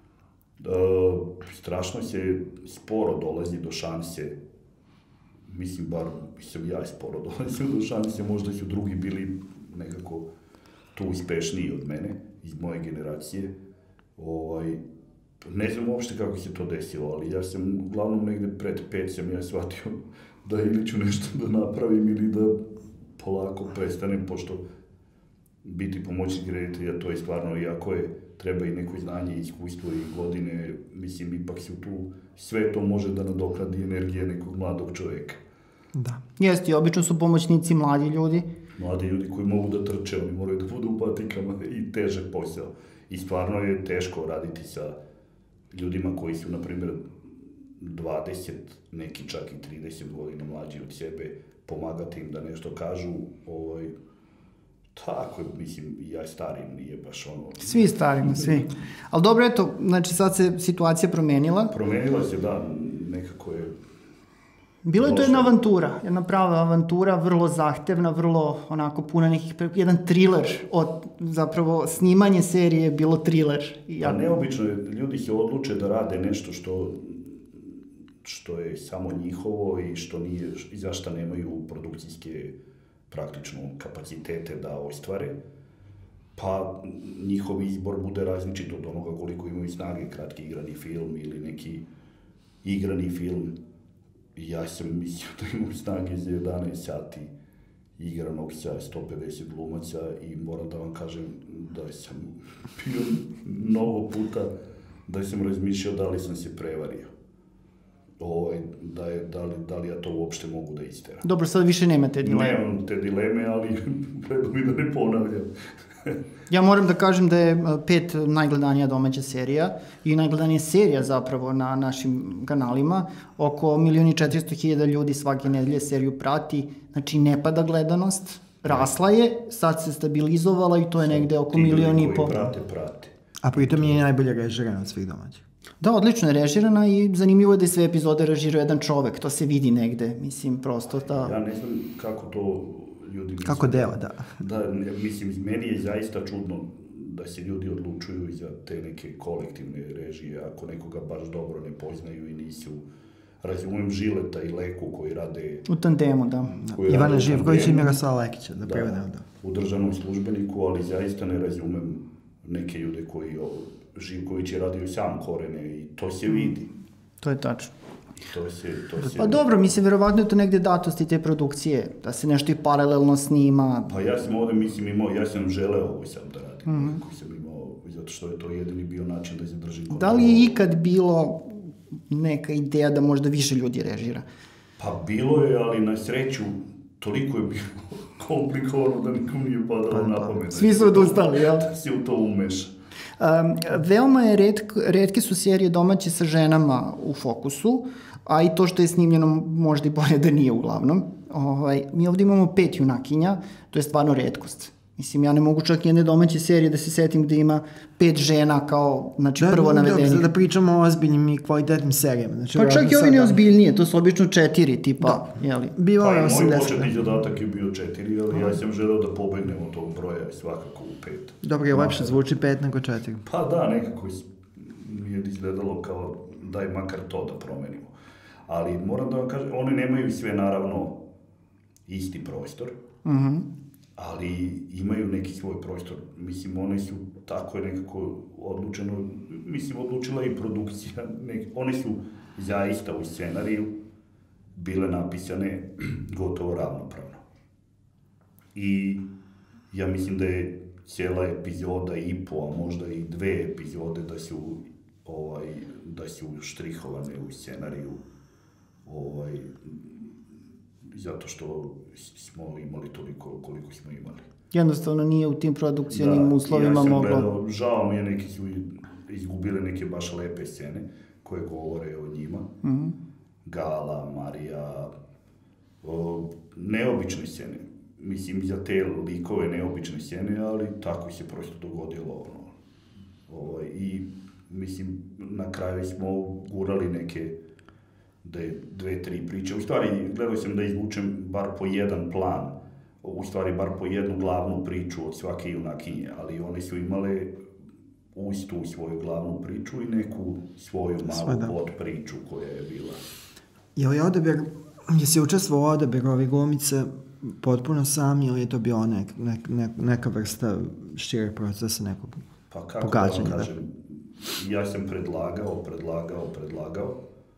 strašno se sporo dolazi do šanse. Mislim, bar sam ja sporo dolazio do šanse, možda su drugi bili nekako tu uspešniji od mene, iz moje generacije. Ovaj, ne znam uopšte kako se to desilo, ali ja sam uglavnom negde pred pet sam ja shvatio da ili ću nešto da napravim ili da polako prestanem, pošto biti pomoćnik reditelja, to je stvarno, iako je, treba i neko znanje, iskustvo i godine, mislim, ipak se tu, sve to može da nadokradi energije nekog mladog čoveka. Da. Jeste, i obično su pomoćnici mladi ljudi. Mladi ljudi koji mogu da trče, oni moraju da budu u patikama i težak posao. I stvarno je teško raditi sa ljudima koji su, na primjer, dvadeset, neki čak i trideset godina mlađi od sebe, pomagati im da nešto kažu, ovaj, tako, mislim, ja starim nije baš ono... Svi starimo, svi. Ali dobro, eto, znači sad se situacija promenila. Promenila se, da, nekako je... Bilo je to jedna avantura, jedna prava avantura, vrlo zahtevna, vrlo onako puna nekih, jedan thriller, od, zapravo snimanje serije je bilo thriller. Ja... A neobično je, ljudi se odluče da rade nešto što, što je samo njihovo i što nije, i zašto nemaju produkcijske praktično kapacitete da ostvare, pa njihov izbor bude različit od onoga koliko imaju snage, kratki igrani film ili neki igrani film. Ja sam mislio da imam snage za jedanaest sati igranog sa sto pedeset glumaca i moram da vam kažem da sam bio mnogo puta da sam razmišljao da li sam se prevario. Ovaj, da, je, da, li, da li ja to uopšte mogu da isteram. Dobro, sad više nema te dileme. Nemam te dileme, ali treba mi da ne ponavljam. Ja moram da kažem da je pet najgledanija domaća serija i najgledanija serija zapravo na našim kanalima. Oko milion i četiristo hiljada ljudi svake nedelje seriju prati, znači ne pada gledanost, rasla je, sad se stabilizovala i to je negde oko milion i po. Prate, prate. A pritom je najbolje režirana od svih domaćih. Da, odlično je režirana i zanimljivo je da je sve epizode režirao jedan čovek, to se vidi negde, mislim, prosto ta... Ja ne znam kako to ljudi misle. Kako deo, da. Da, mislim, meni je zaista čudno da se ljudi odlučuju za te neke kolektivne režije, ako nekoga baš dobro ne poznaju i nisu... Razumem Žileta i Leku koji rade... U tandemu, da. Ivana Živković i Miroslava Lekića, da prevedemo, da. U državnom službeniku, ali zaista ne razumem neke ljude koji... Živković je radio sam Korene i to se vidi. To je tačno. To se, to se... Pa dobro, mislim, verovatno je to negde datosti te produkcije, da se nešto i paralelno snima. Pa ja sam ovde, mislim, imao, ja sam želeo ovo sam da radim, mm-hmm. koji sam imao, zato što je to jedini bio način da zadržim kontrolu. Da li je ikad bilo neka ideja da možda više ljudi režira? Pa bilo je, ali na sreću toliko je bilo komplikovano da nikom nije padalo pa, na pamet. Svi su odustali, jel? Da si u to umeša. Um, veoma je retk, retke su serije domaće sa ženama u fokusu, a i to što je snimljeno možda i bolje da nije uglavnom. Ovaj, mi ovdje imamo pet junakinja, to je stvarno retkost. Mislim, ja ne mogu čak jedne domaće serije da se setim gde ima pet žena kao, znači, da, prvo navedenih. Da, da pričamo o ozbiljnim i kvalitetnim serijama. Znači, pa čak i ovi neozbiljnije, to su obično četiri tipa, da. Jeli? Bivalo pa je osamdeset. Moj osamdeset. početni zadatak je bio četiri, ali ja sam želeo da pobegnem od tog broja svakako u pet. Dobro, je lepše zvuči pet nego četiri. Pa da, nekako mi je izgledalo kao daj makar to da promenimo. Ali moram da vam kažem, one nemaju sve naravno isti prostor. Mhm. Ali imaju neki svoj prostor. Mislim, one su, tako je nekako odlučeno, mislim, odlučila i produkcija. Nek, one su zaista u scenariju bile napisane gotovo ravnopravno. I ja mislim da je cijela epizoda i po, a možda i dve epizode da su, ovaj, da su štrihovane u scenariju, ovaj, zato što smo imali toliko koliko smo imali. Jednostavno nije u tim produkcijnim da, uslovima moglo... Da, ja sam gledao, žao mi je, neki su izgubile neke baš lepe scene koje govore o njima. Mm-hmm. Gala, Marija, o, neobične scene. Mislim, za te likove neobične scene, ali tako se prosto dogodilo. Ono. Ovaj, I, mislim, na kraju smo gurali neke da je dve, tri priče. U stvari, gledao sam da izvučem bar po jedan plan, u stvari bar po jednu glavnu priču od svake junakinje, ali one su imale uz tu svoju glavnu priču i neku svoju malu podpriču koja je bila. Je li odabir, jesi učestvovao u odabiru ovih glumice potpuno sam ili je to bio nek, nek, nek, neka vrsta šireg procesa, nekog pa kako pogađanja? Da kažem, ja sam predlagao, predlagao, predlagao.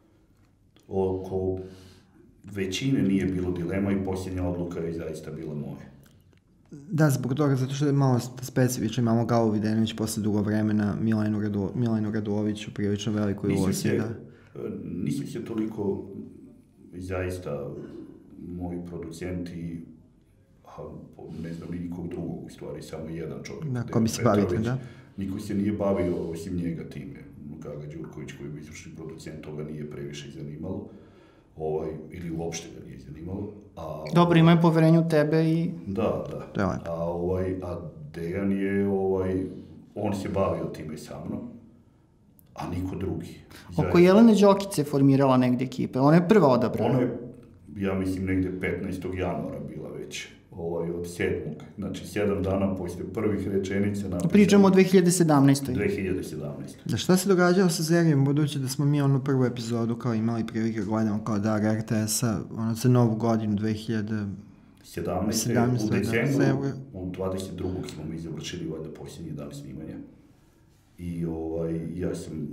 Oko većine nije bilo dilema i posljednja odluka je zaista bila moja. Da, zbog toga, zato što je malo specifično, imamo Galu Videnović posle dugo vremena, Milenu, Radu, Milenu Raduloviću, prilično veliko ulozi. Da. Nisu se toliko zaista moji producenti, a ne znam ni nikog drugog, u stvari, samo jedan čovjek. Da, ko bi se bavite, da? niko se nije bavio osim njega time. Gaga Đurković koji je izvršni producent, toga nije previše zanimalo. Ovaj, ili uopšte ga nije zanimalo. A, Dobro, imaju poverenje u tebe i... Da, da. A, ovaj, a Dejan je, ovaj, on se bavio time sa mnom, a niko drugi. Oko Jelene Đokice formirala negde ekipe, ona je prva odabrana. Ona je, ja mislim, negde petnaestog januara bila već, ovaj, od sedmog. Znači, sedam dana posle prvih rečenica napisali. Pričamo o dve hiljade sedamnaestoj. dve hiljade sedamnaestoj. Da, šta se događalo sa serijom, budući da smo mi onu prvu epizodu kao imali prilike gledamo kao dar er te es-a, ono za novu godinu dve hiljade sedamnaeste. U decembru, u dvadeset drugog smo mi završili valjda posljednji dan snimanja. I ovaj, ja sam...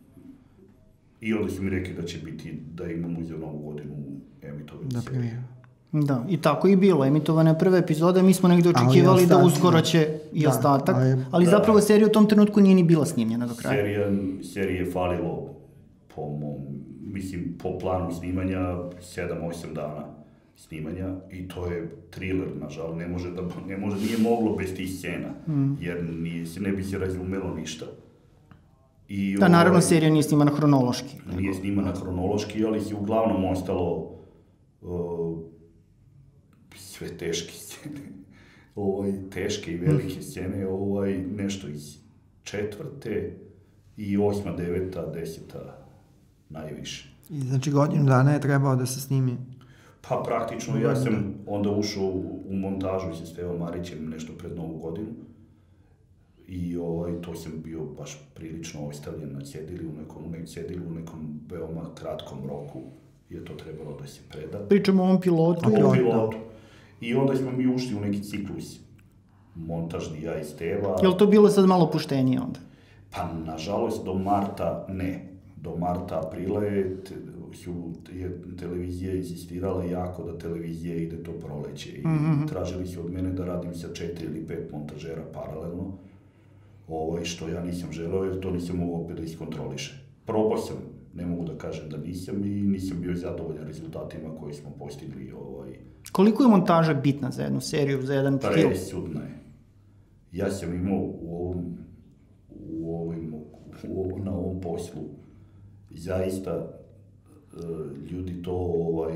I onda su mi rekli da će biti, da imamo za novu godinu emitovanu seriju. Da, i tako i bilo. Emitovana je prva epizoda, mi smo negde očekivali da uskoro će i ostatak, ali zapravo serija u tom trenutku nije ni bila snimljena do kraja. Serije je falilo po mom, mislim, po planu snimanja sedam osam dana snimanja i to je thriller, nažal, ne može da, ne može, nije moglo bez tih scena, jer nije, ne bi se razumelo ništa. I da, naravno, serija nije snimana hronološki. Nije snimana hronološki, ali se uglavnom ostalo uh, sve teške scene, ovaj, teške i velike scene, ovaj, nešto iz četvrte i osma, deveta, deseta najviše. I znači godinu dana je trebao da se snimi? Pa praktično, ja sam onda ušao u montažu sa Stevom Marićem nešto pred novu godinu i ovaj, to sam bio baš prilično ostavljen na cedilu, u nekom, ne, cedilu, u nekom veoma kratkom roku je to trebalo da se preda. Pričamo o ovom pilotu. O ovom pilotu. I onda smo mi ušli u neki ciklus montažni, ja i Steva. Je li to bilo sad malo puštenije onda? Pa, nažalost, do marta ne. Do marta, aprila je, je televizija insistirala jako da televizija ide to proleće i mm-hmm. tražili su od mene da radim sa četiri ili pet montažera paralelno, ovaj, što ja nisam želeo jer to nisam mogao opet da iskontrolišem. Probao sam, ne mogu da kažem da nisam i nisam bio zadovoljan rezultatima koje smo postigli. Ovaj. Koliko je montaža bitna za jednu seriju, za jedan film? Presudna je. Ja sam imao u ovom, u ovim, u ovom, na ovom poslu zaista ljudi to ovaj,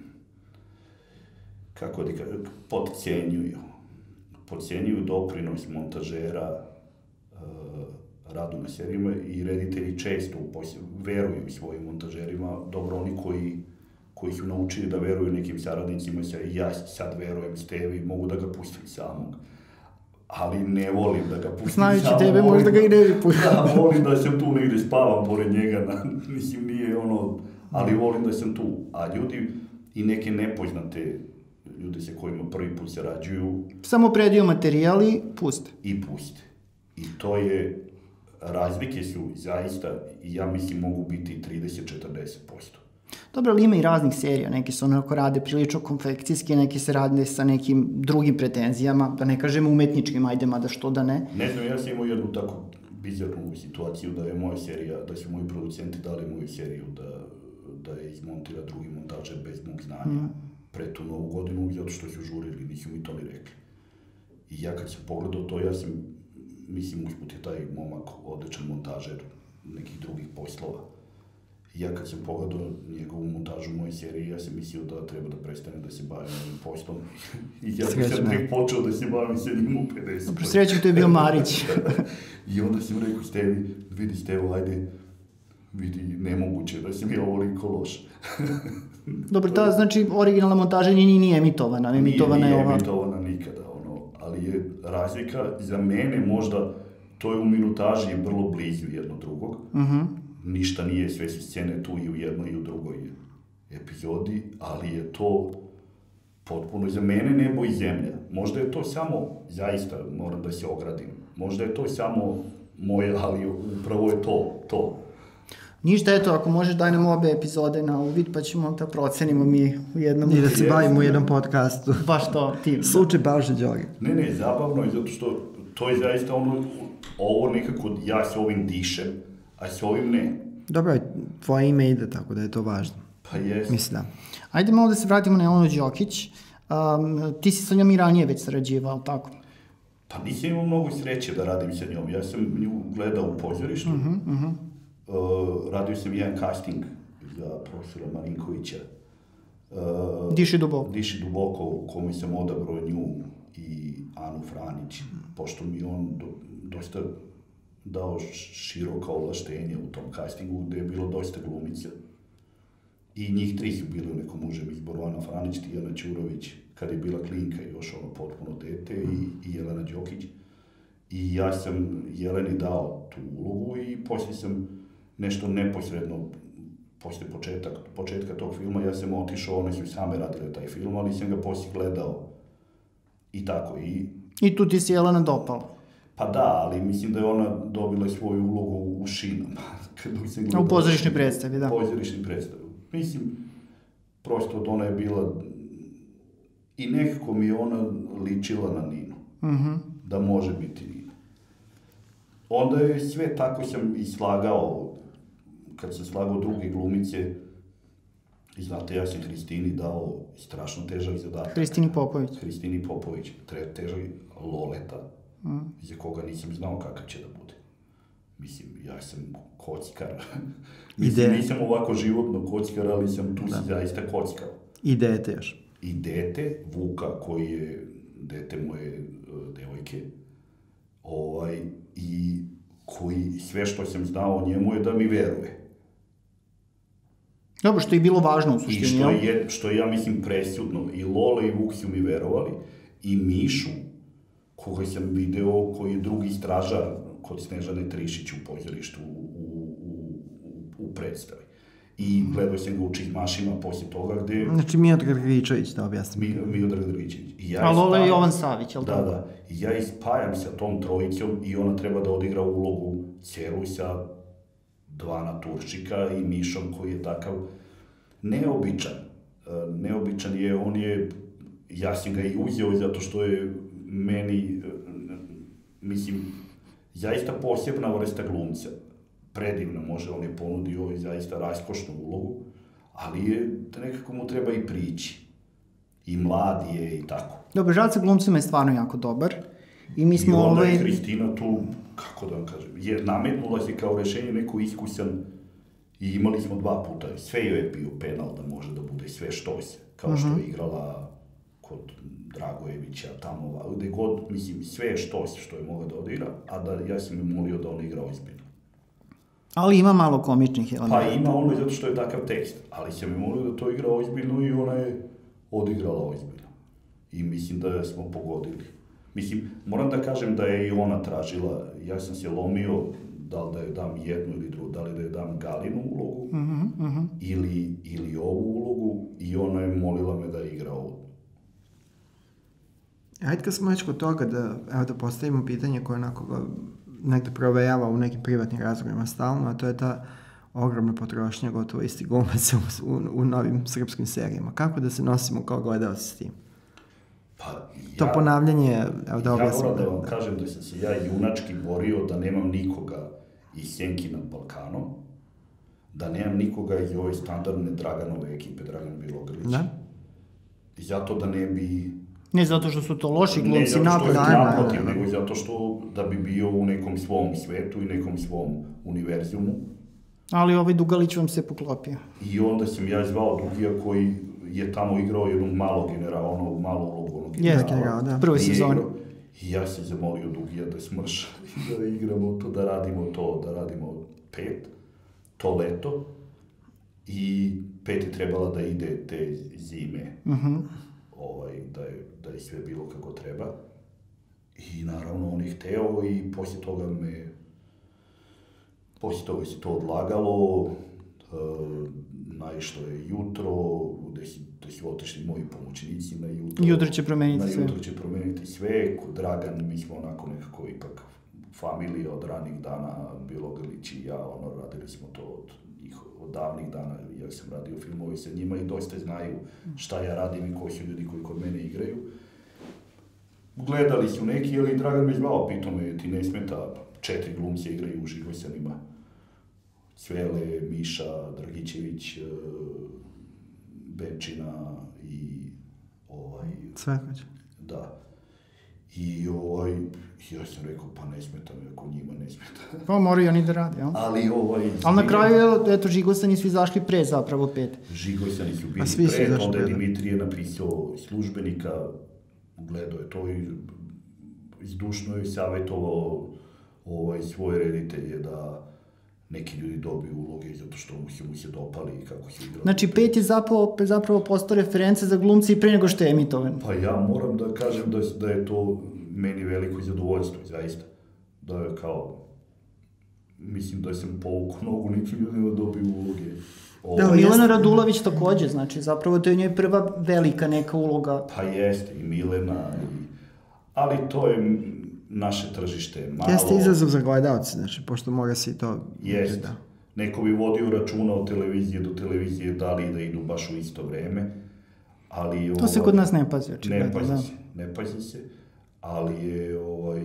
kako da kažem, podcijenjuju. Podcijenjuju doprinos montažera radu na serijima i reditelji često veruju svojim montažerima. Dobro, oni koji, koji su naučili da veruju nekim saradnicima, ja sad verujem Stevi, mogu da ga pustim samog. Ali ne volim da ga pustim Znajući samog. Znajući tebe, možda ga i ne bi pustim. Da, volim da sam tu negde spavam pored njega, na, mislim nije ono, ali volim da sam tu. A ljudi i neke nepoznate ljude sa kojima prvi put sarađuju... Samo predaju materijali, puste. I puste. I to je, razlike su zaista, ja mislim, mogu biti trideset do četrdeset posto. Dobro, ali ima i raznih serija, neki se onako rade prilično konfekcijski, neki se rade sa nekim drugim pretenzijama, da ne kažem umetničkim, ajde mada što da ne. Ne znam, ja sam imao jednu tako bizarnu situaciju da je moja serija, da su moji producenti dali moju seriju da, da je izmontira drugi montažer bez mog znanja mm. pre tu novu godinu, zato što su žurili, nisu mi to ni rekli. I ja kad sam pogledao to, ja sam, mislim, usput je taj momak odličan montažer nekih drugih poslova. I ja kad sam pogledao njegovu montažu u mojoj seriji, ja sam mislio da treba da prestane da se bavim ovim poslom. I ja sam sad tek počeo da se bavim sa njim u pedeset. Dobro, srećem, to je bio Marić. I onda sam rekao Stevi, vidi Stevo, ajde, vidi, nemoguće da sam ja ovoliko loš. Dobro, ta znači originalna montaža nije, nije emitovana, emitovana nije, je ova. Nije emitovana nikada, ono, ali je razlika za mene možda, to je u minutaži vrlo blizu jedno drugog. Mhm. Ništa nije, sve su scene tu i u jednoj i u drugoj epizodi, ali je to potpuno za mene nebo i zemlja. Možda je to samo, zaista moram da se ogradim, možda je to samo moje, ali upravo je to, to. Ništa, eto, ako možeš daj nam obe epizode na uvid, pa ćemo da procenimo mi u jednom... I da se bavimo u jednom podcastu. Baš to, tim. Slučaj Balže Đoge. Ne, ne, zabavno je zato što to je zaista ono, ovo nekako, ja se ovim dišem, a s ovim ne. Dobro, tvoje ime ide, tako da je to važno. Pa jes. Mislim da. Ajde malo da se vratimo na Jelenu Đokić. Um, ti si sa njom i ranije već sarađivao, tako? Pa nisam imao mnogo sreće da radim sa njom. Ja sam nju gledao u pozorištu. Uh-huh, uh-huh. Uh, radio sam jedan casting za profesora Marinkovića. Uh, Diši duboko. Diši duboko, u kome sam odabrao nju i Anu Franić, pošto mi on do, dosta dao široka ovlaštenja u tom castingu, gde je bilo dosta glumica. I njih tri su bili u nekom užem izboru, Ana Franić, Tijana Ćurović, kad je bila klinka još ono potpuno dete, i, i Jelena Đokić. I ja sam Jeleni dao tu ulogu i poslije sam nešto neposredno, poslije početak, početka tog filma, ja sam otišao, one su same radile taj film, ali sam ga poslije gledao i tako. I, I tu ti si Jelena dopala. Pa da, ali mislim da je ona dobila svoju ulogu u Šinama. U pozorišnoj predstavi, da. U pozorišnoj predstavi. Mislim, prosto od ona je bila, i nekako mi je ona ličila na Ninu. Uh-huh. Da može biti Nina. Onda je sve tako sam i slagao, kad sam slagao druge glumice, i znate, ja sam Hristini dao strašno težak zadatak. Hristini Popović. Hristini Popović, tre, težak Loleta, uh-huh. za koga nisam znao kakav će da bude. Mislim, ja sam kockar. Mislim, nisam ovako životno kockar, ali sam tu da. Si zaista kockao. I dete još. I dete, Vuka, koji je dete moje uh, devojke, ovaj, i koji sve što sam znao o njemu je da mi veruje. Dobro, što je bilo važno u suštini. I što je, što je, ja mislim, presudno. I Lola i Vuk su mi verovali. I Mišu, koga sam video, koji je drugi stražar kod Snežane Trišić u pozorištu u, u, u, u predstavi. I gledao sam ga u Čizmašima poslije toga, gde... Znači Miodrag Drgičević, da objasnim. Mi, Miodrag Drgičević. Ja a Lola je Jovan Savić, jel' da? Da, da. I ja ispajam sa tom trojicom i ona treba da odigra ulogu Cerusa, Dvana Turčika i Mišom, koji je takav neobičan. Neobičan je, on je... Ja sam ga i uzeo zato što je meni, mislim, zaista posebna vrsta glumca. Predivno može, on je ponudio i zaista raskošnu ulogu, ali je, nekako mu treba i prići. I mlad je i tako. Dobro, Žad sa glumcima je stvarno jako dobar. I mi smo I onda ovaj... je Hristina tu, kako da vam kažem, je nametnula se kao rešenje neko iskusan i imali smo dva puta. Sve joj je bio penal da može da bude sve što se. Kao uh-huh. što je igrala kod Dragojevića, tamo, gde god, mislim, sve što se što je mogla da odigra, a da ja sam mi molio da ona igra ozbiljno. Ali ima malo komičnih elementa. Pa ima ono zato što je takav tekst, ali sam mi molio da to igra ozbiljno i ona je odigrala ozbiljno. I mislim da smo pogodili. Mislim, moram da kažem da je i ona tražila, ja sam se lomio da li da je dam jednu ili drugu, da li da je dam Galinu ulogu, uh-huh, uh-huh. Ili, ili ovu ulogu, i ona je molila me da igra ovu. Ajde kad smo već kod toga da, evo da postavimo pitanje koje onako negde provejava u nekim privatnim razgovorima stalno, a to je ta ogromna potrošnja gotovo isti glumaca u, u, u novim srpskim serijama. Kako da se nosimo kao gledalci s tim? Pa ja, to ponavljanje, evo da objasnim. Ja moram da vam da. kažem da sam se ja junački borio da nemam nikoga iz Sjenki nad Balkanom, da nemam nikoga iz ove standardne Draganove ekipe, Dragan Bilogrlić. Da. I zato da ne bi... Ne zato što su to loši glumci, ne zato što je naprotiv, nego zato što da bi bio u nekom svom svetu i nekom svom univerzumu. Ali ovaj Dugalić vam se poklopio. I onda sam ja zvao Dugija koji je tamo igrao jednog malog generala, onog malo ulogu, onog generala. Da, prvi sezoni. I ja sam zamolio Dugija da smrša, da igramo to, da radimo to, da radimo pet, to leto. I pet je trebala da ide te zime. Mhm. Ovaj, da, je, da je sve bilo kako treba. I naravno on je hteo i poslije toga me, poslije toga se to odlagalo, uh, naišlo je jutro, gde su, gde su otišli moji pomoćnici na jutro. Jutro će promeniti na sve. Jutro će promeniti sve, kod Dragan, mi smo onako nekako ipak familija od ranih dana, Bilogrlić i ja, ono, radili smo to od od davnih dana, ja sam radio filmove sa njima i dosta znaju šta ja radim i koji su ljudi koji kod mene igraju. Gledali su neki, ali Dragan me zvao, pitao me, ti ne smeta, četiri glumce igraju uživo sa njima. Cvele, Miša, Dragičević, Benčina i ovaj... Cvetković. Da. I ovaj, Ja sam rekao, pa ne smeta mi, ako njima ne smeta. Pa moraju oni da rade, jel? Ali ovaj... Ali na kraju, eto, Žigosani su izašli pre zapravo pet. Žigosani su bili pre, onda je Dimitrije napisao službenika, gledao je to i izdušno je savjetovao ovaj, svoje reditelje da neki ljudi dobiju uloge zato što mu se, mu se dopali i kako se igrao. Znači, pet je zapravo, zapravo postao reference za glumce i pre nego što je emitovan. Pa ja moram da kažem da, da je to meni veliko zadovoljstvo, zaista. Da je kao, mislim da sam povukao nogu nekim ljudima da dobiju uloge. Ovo, da, Milena Radulović takođe, znači, zapravo to je njoj prva velika neka uloga. Pa jeste, i Milena, i... ali to je naše tržište malo... Jeste izazov za gledalce, znači, pošto mora se i to... Jeste. Da. Neko bi vodio računa od televizije do televizije, da li da idu baš u isto vreme, ali... To ovaj, se kod nas ne pazi, očigledno. Ne pazi da. se, ne pazi se, ali je, ovaj...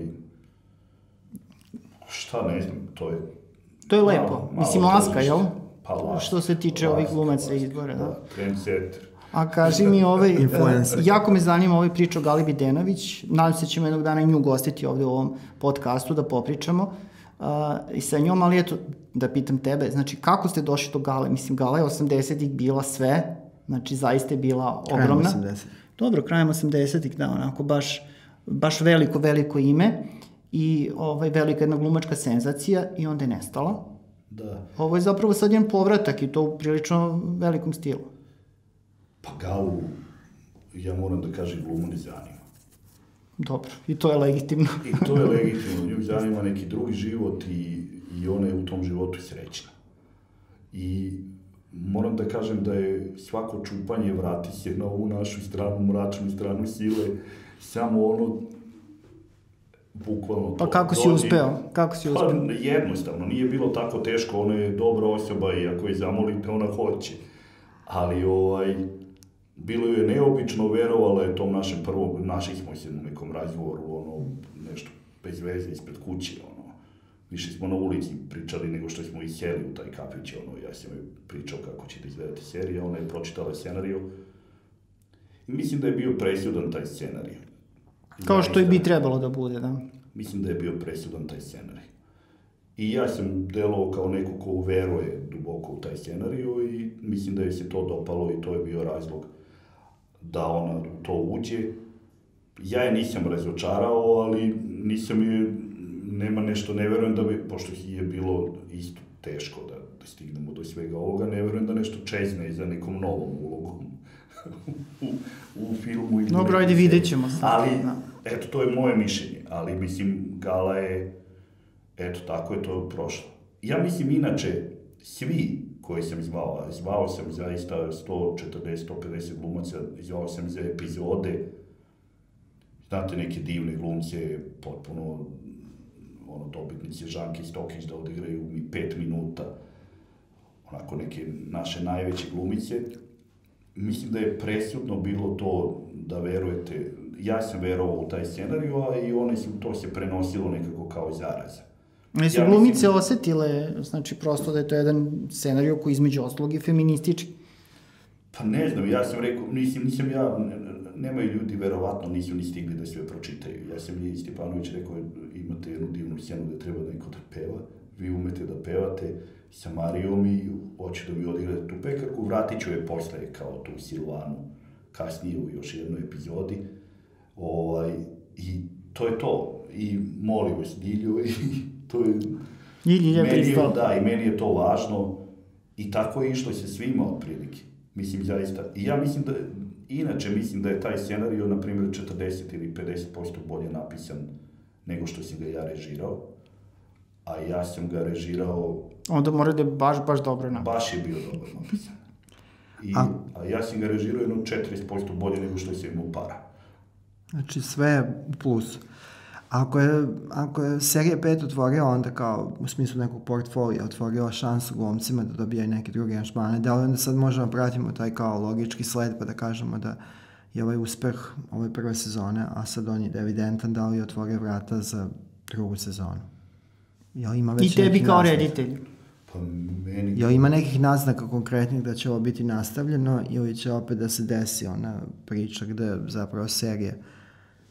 Šta, ne znam, to je... To je lepo, malo, mislim, malo laska, jel? Pa laska. Što se tiče laska, ovih glumaca izbora, da. da. Trendsetter. A kaži mi, ovaj, jako me zanima ovaj priča o Gali Videnović, nadam se ćemo jednog dana i nju ugostiti ovde u ovom podcastu da popričamo uh, i sa njom, ali eto, da pitam tebe, znači kako ste došli do Gale? Mislim, Gala je osamdesetih bila sve, znači zaista je bila ogromna. Krajem osamdesetih. Dobro, krajem osamdesetih, da, onako baš, baš veliko, veliko ime i ovaj, velika jedna glumačka senzacija i onda je nestala. Da. Ovo je zapravo sad jedan povratak i to u prilično velikom stilu. Pa Galu, ja moram da kažem, glumu ne zanima. Dobro, i to je legitimno. I to je legitimno, nju zanima neki drugi život i, i ona je u tom životu srećna. I moram da kažem da je svako čupanje vrati se na ovu našu stranu, mračnu stranu sile, samo ono, bukvalno... Pa kako si uspeo? Kako si uspeo? Pa jednostavno, nije bilo tako teško, ona je dobra osoba i ako je zamolite, ona hoće. Ali, ovaj... Bilo je neobično, verovala je tom našem prvom, našli smo se u nekom razgovoru, ono, nešto bez veze ispred kuće, ono, više smo na ulici pričali nego što smo i sjeli u taj kafić, ono, ja sam joj pričao kako će da izgledati serija, ona je pročitala scenariju i mislim da je bio presudan taj scenarij. Kao što i bi trebalo da bude, da. Mislim da je bio presudan taj scenarij. I ja sam delovao kao neko ko veruje duboko u taj scenariju i mislim da je se to dopalo i to je bio razlog da ona u to uđe. Ja je nisam razočarao, ali nisam je, nema nešto, ne verujem da bi, pošto je bilo isto teško da, da stignemo do svega ovoga, ne verujem da nešto čezne za nekom novom ulogom u, u filmu. Dobro, ajde, vidjet ćemo sad. Ali, eto, to je moje mišljenje, ali mislim, Gala je, eto, tako je to prošlo. Ja mislim, inače, svi koje sam zvao, zvao sam zaista sto četrdeset do sto pedeset glumaca, zvao sam za epizode, znate, neke divne glumce, potpuno, ono, dobitnice Žanke Stokić da odigraju mi pet minuta, onako neke naše najveće glumice. Mislim da je presudno bilo to da verujete, ja sam verovao u taj scenariju, a i one su, to se prenosilo nekako kao zaraza. Jesu ja glumice mislim... osetile, znači prosto da je to jedan scenariju koji između ostalog je feministički? Pa ne znam, ja sam rekao, nisam, nisam ja, nemaju ljudi verovatno nisu ni stigli da sve pročitaju. Ja sam i Stjepanović rekao, imate jednu divnu scenu da treba neko da peva, vi umete da pevate sa Marijom i hoću da mi odigrate tu pekarku, vratit ću je posle kao tu Silvanu, kasnije u još jednoj epizodi. Ovaj, i to je to. I molim vas, Dilju, i to je... Ilji je pristao. Da, i meni je to važno. I tako je išlo se svima otprilike. Mislim, zaista. I ja mislim da, inače mislim da je taj scenarij, na primjer, četrdeset ili pedeset posto bolje napisan nego što sam ga ja režirao. A ja sam ga režirao... Onda mora da je baš, baš dobro napisan. Baš je bio dobro napisan. I, a... a ja sam ga režirao jedno četrdeset posto bolje nego što sam imao para. Znači sve u plusu. Ako je, ako je serija pet otvorio, onda kao u smislu nekog portfolija otvorio šansu glumcima da dobijaju neke druge angažmane, da li onda sad možemo pratimo taj kao logički sled pa da kažemo da je ovaj uspeh ove prve sezone, a sad on je evidentan da li je otvorio vrata za drugu sezonu. Jel ima već i tebi kao reditelj? Pa meni... Jel ima nekih naznaka konkretnih da će ovo biti nastavljeno ili će opet da se desi ona priča gde zapravo serija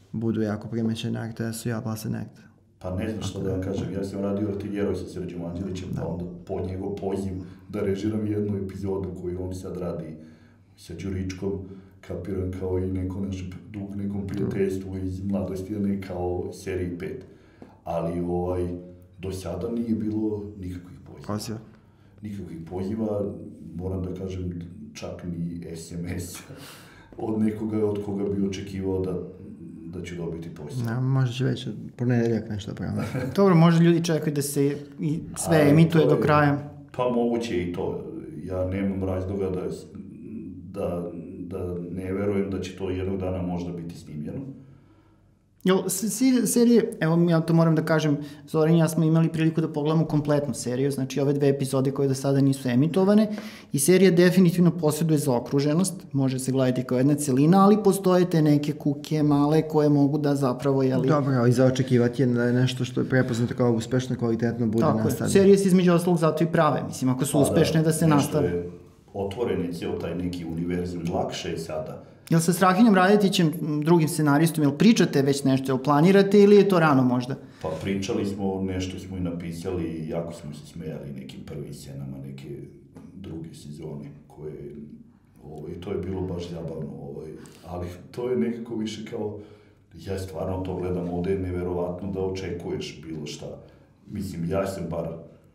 budu jako primećeni na R T S-u, ja pa se nekde. Pa ne znam što da vam kažem, ja sam radio Artiljeroj sa Srđom Anđelićem, pa onda po njegov poziv da režiram jednu epizodu koju on sad radi sa Đuričkom, kapiram kao i neko naš dug nekom prijateljstvu iz mladosti, a ne kao seriji pet. Ali ovaj, do sada nije bilo nikakvih poziva. Poziva? Nikakvih poziva, moram da kažem, čak ni es em es od nekoga od koga bi očekivao da da ću dobiti posao. Ja, možda će već ponedeljak nešto pravno. Dobro, možda ljudi čekaju da se i sve ali emituje do kraja. Pa moguće i to. Ja nemam razloga da, da, da ne verujem da će to jednog dana možda biti snimljeno. Jel, serije, evo ja to moram da kažem, Zoran i ja smo imali priliku da pogledamo kompletnu seriju, znači ove dve epizode koje do sada nisu emitovane i serija definitivno posjeduje zaokruženost, može se gledati kao jedna celina, ali postoje te neke kuke male koje mogu da zapravo, jeli... Dobro, i za očekivati je da je nešto što je prepoznato kao uspešno, kvalitetno bude nastavljeno. Tako je, serije se između ostalog zato i prave, mislim, ako su pa uspešne da, da se nastave. Nešto je otvoren je cijel taj neki univerzum, lakše je sada. Jel sa Strahinjom Radetićem, drugim scenaristom, jel pričate već nešto, jel planirate ili je to rano možda? Pa pričali smo, nešto smo i napisali i jako smo se smejali nekim prvim scenama, neke druge sezone koje, ovaj, to je bilo baš zabavno, ovaj, ali to je nekako više kao, ja stvarno to gledam ovde, je neverovatno da očekuješ bilo šta. Mislim, ja sam bar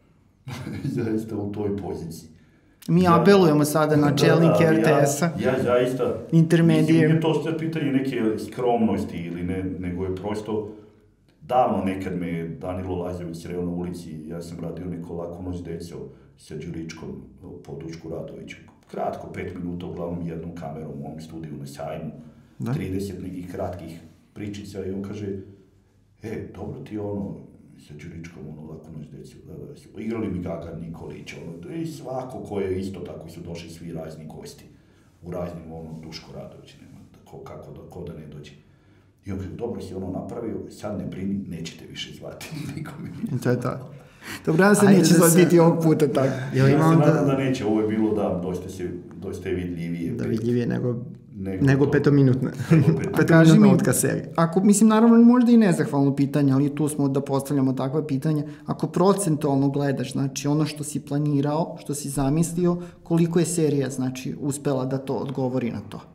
zaista u toj poziciji. Mi ja, apelujemo sada na čelnike R T S-a. Ja, ja zaista, intermedijem. Nije to sve pitanje neke skromnosti ili ne, nego je prosto, davno nekad me Danilo Lazović sreo na ulici, ja sam radio neko Laku noć deco sa Đuričkom po Dušku Radoviću. Kratko, pet minuta, uglavnom jednom kamerom u ovom studiju na Sajmu, da? trideset nekih kratkih pričica i on kaže, e, dobro ti ono, sa Đuričkom, ono, Laku noć decu, da, da, su igrali mi Gagar Nikolić, ono, i svako ko je isto tako su došli svi razni gosti, u raznim, ono, Duško Radović, nema, ko, kako da, ko da ne dođe. I on kaže, dobro si ono napravio, sad ne brini, nećete više zvati nikome. I to je to. Dobro, ja se neće zvati ovog puta tako. Ja, ja se nadam da neće, ovo je bilo, da, dosta se, dosta je vidljivije. Da, vidljivije nego... Nego, nego petominutna. Petominutna utka serija. Ako, mislim, naravno, možda i nezahvalno pitanje, ali tu smo da postavljamo takva pitanja. Ako procentualno gledaš, znači, ono što si planirao, što si zamislio, koliko je serija, znači, uspela da to odgovori na to?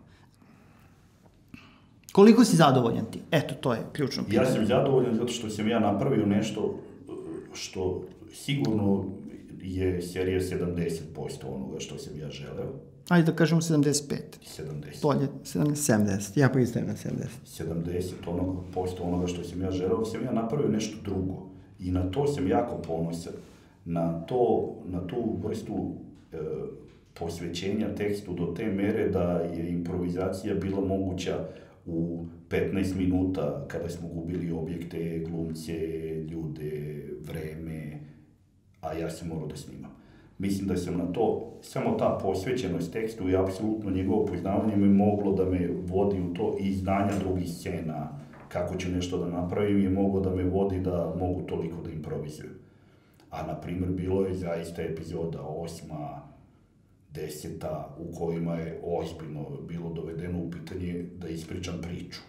Koliko si zadovoljan ti? Eto, to je ključno pitanje. Ja sam zadovoljan zato što sam ja napravio nešto što sigurno je serija sedamdeset posto onoga što sam ja želeo. Ajde da kažemo sedamdeset pet. sedamdeset. Bolje, sedamdeset. sedamdeset. Ja pristajem na sedamdeset. sedamdeset onoga, posto onoga što sam ja želeo, sam ja napravio nešto drugo. I na to sam jako ponosan. Na, to, na tu vrstu e, posvećenja tekstu do te mere da je improvizacija bila moguća u petnaest minuta kada smo gubili objekte, glumce, ljude, vreme, a ja sam morao da snimam. Mislim da sam na to, samo ta posvećenost tekstu i apsolutno njegovo poznavanje me moglo da me vodi u to i znanja drugih scena, kako ću nešto da napravim, je moglo da me vodi da mogu toliko da improvizujem. A, na primjer, bilo je zaista epizoda osma, deseta, u kojima je ozbiljno bilo dovedeno u pitanje da ispričam priču.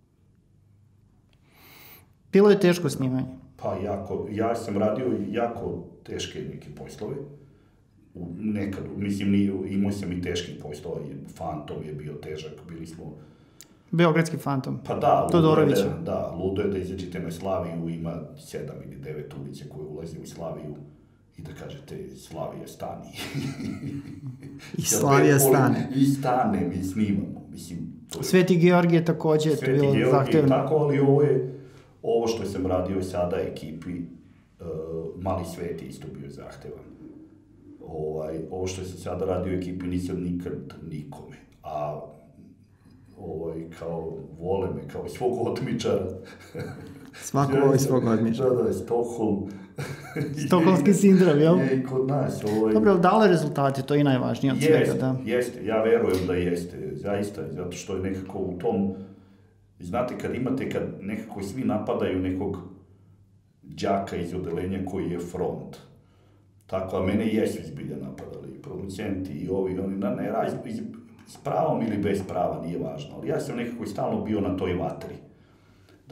Bilo je teško snimanje? Pa jako, ja sam radio jako teške neke poslove. Nekad, mislim, imao sam i teških poslova, Fantom je bio težak, bili smo... Beogradski Fantom. Pa da, Todorović. Ludo je da, da, ludo je da izađete na Slaviju, ima sedam ili devet ulice koje ulaze u Slaviju i da kažete Slavija stani. I Slavija stane. I stane, mi snimamo, mislim... Je... Sveti Georgije takođe je to bilo zahtevno. Sveti Georgije tako, ali ovo je, ovo što sam radio sada ekipi, uh, Mali svet je isto bio zahtevan. Ovaj, ovo što sam sada radio u ekipi nisam nikad nikome, a ovaj, kao vole me, kao svog otmičara. Svako voli svog otmičara. Da, da, Stockholm. Stokholmski sindrom, jel? Je i kod nas. Ovaj... Dobro, dale rezultate, to je i najvažnije od jeste, svega, da. Jeste, ja verujem da jeste, zaista, zato što je nekako u tom, znate, kad imate, kad nekako svi napadaju nekog đaka iz odelenja koji je front, tako, a mene jesu izbilja napadali, i producenti, i ovi, oni, na ne, s pravom ili bez prava, nije važno, ali ja sam nekako stalno bio na toj vatri.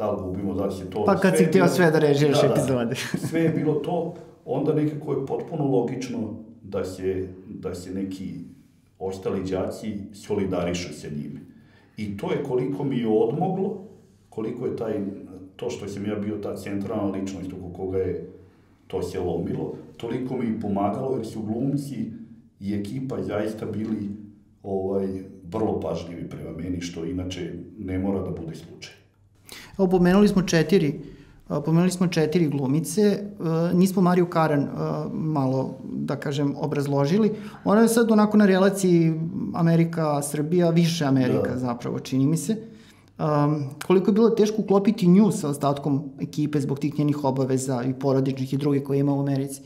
da li gubimo, da li se to... Pa kad si htio sve da režiraš da, epizode. Sve je bilo to, onda nekako je potpuno logično da se, da se neki ostali đaci solidarišu sa njime. I to je koliko mi je odmoglo, koliko je taj, to što sam ja bio ta centralna ličnost oko koga je to se lomilo, toliko mi je pomagalo jer su glumci i ekipa zaista bili ovaj, vrlo pažljivi prema meni, što inače ne mora da bude slučaj. Evo, pomenuli smo četiri, pomenuli smo četiri glumice, nismo Mariju Karan malo, da kažem, obrazložili. Ona je sad onako na relaciji Amerika-Srbija, više Amerika da. Zapravo, čini mi se. Um, koliko je bilo teško uklopiti nju sa ostatkom ekipe zbog tih njenih obaveza i porodičnih i drugih koje ima u Americi?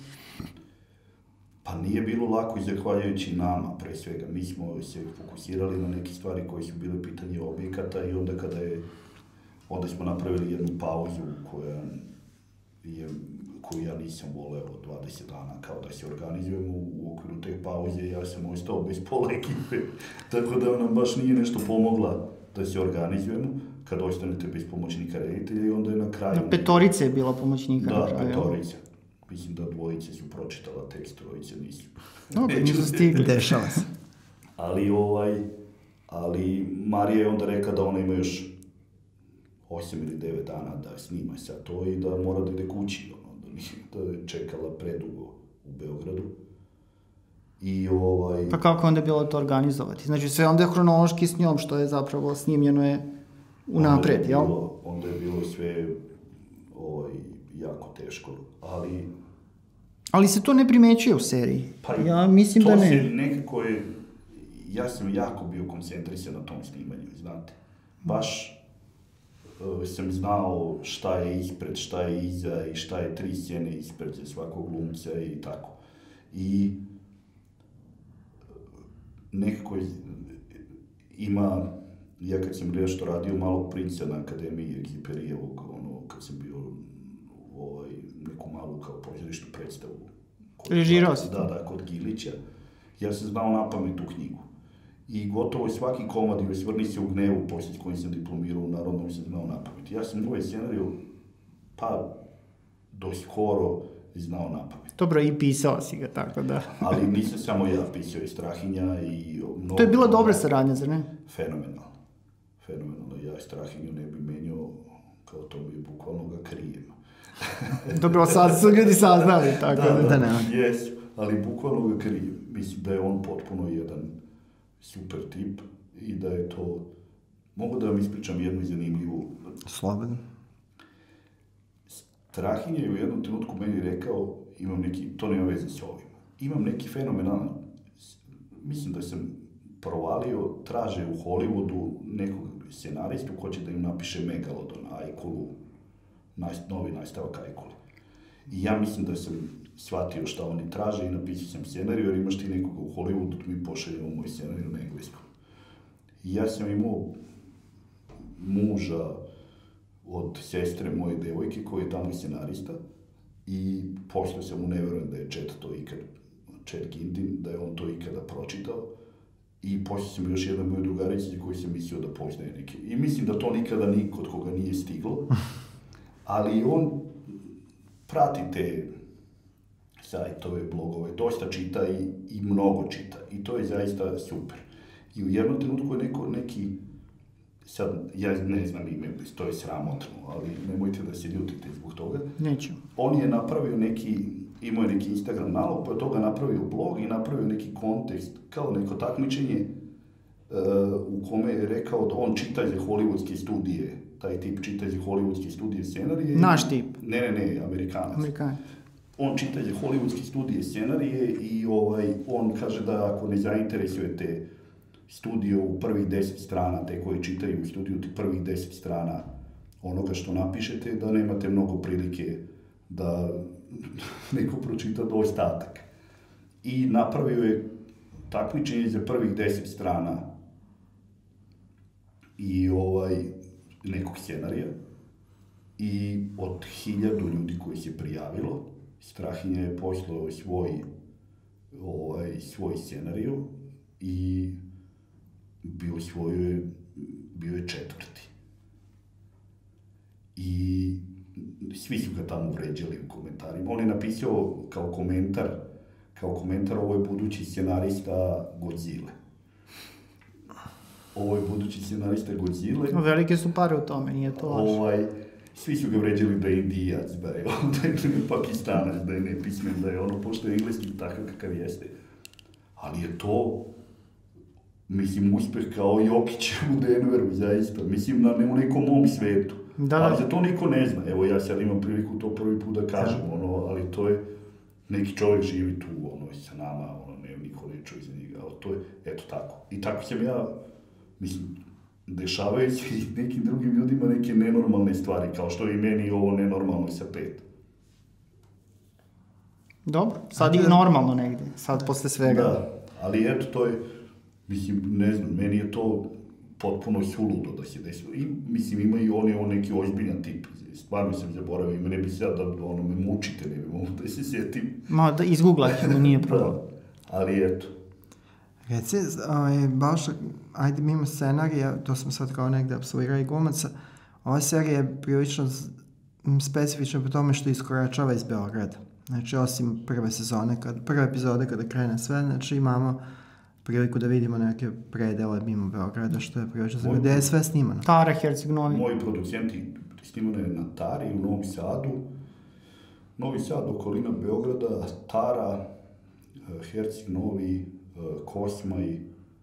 Pa nije bilo lako i zahvaljujući nama, pre svega. Mi smo se fokusirali na neke stvari koje su bile pitanje objekata i onda kada je, onda smo napravili jednu pauzu koja je, koju ja nisam voleo dvadeset dana, kao da se organizujemo u okviru te pauze, ja sam ostao bez pola ekipe, tako da nam baš nije nešto pomogla da se organizujemo, kad ostanete bez pomoćnika reditelja i onda je na kraju... Na petorice je bila pomoćnika da, na kraju. Da, petorice. Mislim da dvojice su pročitala tekst, trojice nisu. Dobro, nisu stigli. Dešava se. Ali, ovaj, ali Marija je onda rekla da ona ima još osam ili devet dana da snima sad to i da mora da ide kući, ono, da, da je čekala predugo u Beogradu. I ovaj... Pa kako onda je bilo to organizovati? Znači sve onda je hronološki s njom, što je zapravo snimljeno je unapred, jel? Onda je bilo sve ovaj, jako teško, ali... Ali se to ne primećuje u seriji. Pa ja mislim da ne. To se nekako je... Ja sam jako bio koncentrisan na tom snimanju, znate. Baš uh, sam znao šta je ispred, šta je iza i šta je tri scene ispred za svakog glumca i tako. I nekako ima, ja kad sam nešto radio Malog princa na Akademiji Egziperijevog, ono, kad sam bio ovaj, neku malu kao pozorišnu predstavu. Režirao si? Da, da, kod Gilića. Ja sam znao na pamet tu knjigu. I gotovo svaki komad ili Svrni se u gnevu, poslije s kojim sam diplomirao u Narodnom, sam znao na pamet. Ja sam ovaj scenariju, pa, do skoro znao na pamet. Dobro, i pisao si ga, tako da. Ali nisam samo ja, pisao i Strahinja i... Mnogo, to je bila dobra saradnja, zar ne? Fenomenalno. Fenomenalno. Ja Strahinju ne bi menjao, kao to bi bukvalno ga krijem. Dobro, sad su ljudi saznali, tako da. Da, da, da jesu, ali bukvalno ga krijem. Mislim da je on potpuno jedan super tip i da je to... Mogu da vam ispričam jednu zanimljivu... Slobodno. Strahinja je u jednom trenutku meni rekao, imam neki, to nema veze s ovim, imam neki fenomenalan, mislim da sam provalio, traže u Hollywoodu nekog scenaristu ko će da im napiše Megalodon, Ajkulu, novi nastavak Ajkule. I ja mislim da sam shvatio šta oni traže i napisao sam scenariju, jer imaš ti nekoga u Hollywoodu, mi pošaljemo moj scenariju na engleskom. I ja sam imao muža od sestre moje devojke koji je tamo scenarista i poslije sam mu ne verujem da je Čet to ikad, Čet Gindin, da je on to ikada pročitao i poslije sam još jedan moj drugarica za koji sam mislio da poznaje neke. I mislim da to nikada niko od koga nije stiglo, ali on prati te sajtove, blogove, dosta čita i, i mnogo čita i to je zaista super. I u jednom trenutku je neko, neki sad, ja ne znam ime, to je sramotno, ali nemojte da se ljutite zbog toga. Neću. On je napravio neki, imao je neki Instagram nalog, pa je toga napravio blog i napravio neki kontekst, kao neko takmičenje uh, u kome je rekao da on čita za hollywoodske studije, taj tip čita za hollywoodske studije scenarije. Naš tip? Ne, ne, ne, Amerikanac. Amerikanac. On čita za hollywoodske studije scenarije i ovaj, on kaže da ako ne zainteresujete studio u prvih deset strana, te koji čitaju u studiju prvih deset strana onoga što napišete, da nemate mnogo prilike da neko pročita do ostatak. I napravio je takmičenje za prvih deset strana i ovaj, nekog scenarija i od hiljadu ljudi koji se prijavilo, Strahinja je poslao svoj, ovaj, svoj scenariju i bio svoj, bio je četvrti. svi su ga tamo vređali u komentarima. On je napisao kao komentar, kao komentar, ovo je budući scenarista Godzilla. Ovo je budući scenarista Godzilla. Velike su pare u tome, nije to laž. Ovaj, svi su ga vređali da je Indijac, da je, da je Pakistanac, da je nepismen, da je ono, pošto je engleski takav kakav jeste. Ali je to, mislim, uspeh kao Jokić u Denveru, zaista. Mislim, na ne, u nekom mom svetu. Da. Ali za to niko ne zna. Evo, ja sad imam priliku to prvi put da kažem, da. Ono, ali to je, neki čovjek živi tu, ono, sa nama, ono, ne, niko ne čuje za njega, ali to je, eto tako. I tako sam ja, mislim, dešavaju se i nekim drugim ljudima neke nenormalne stvari, kao što je i meni ovo nenormalno sa pet. Dobro, sad je normalno negdje, sad posle svega. Da, ali eto, to je, mislim, ne znam, meni je to potpuno suludo da se desilo. I, mislim, ima i on je on neki ozbiljan tip. Stvarno sam zaboravio, ne bi sad da ono, me mučite, ne bi mogu da se sjetim. Ma, da izgooglajte, da nije problem. Da, ali eto. Reci, ovaj, baš, ajde mimo scenarija, to smo sad kao negde apsolvirali glumaca, ova serija je prilično specifična po tome što iskoračava iz Beograda. Znači, osim prve sezone, kad, prve epizode kada krene sve, znači imamo priliku da vidimo neke predele mimo Beograda, što je prilično zanimljivo. Gde je sve snimano? Tara, Herceg Novi. Moji producenti snimano je na Tari u Novom Sadu, Novi Sad, okolina Beograda, Tara, Herceg Novi, Kosmaj,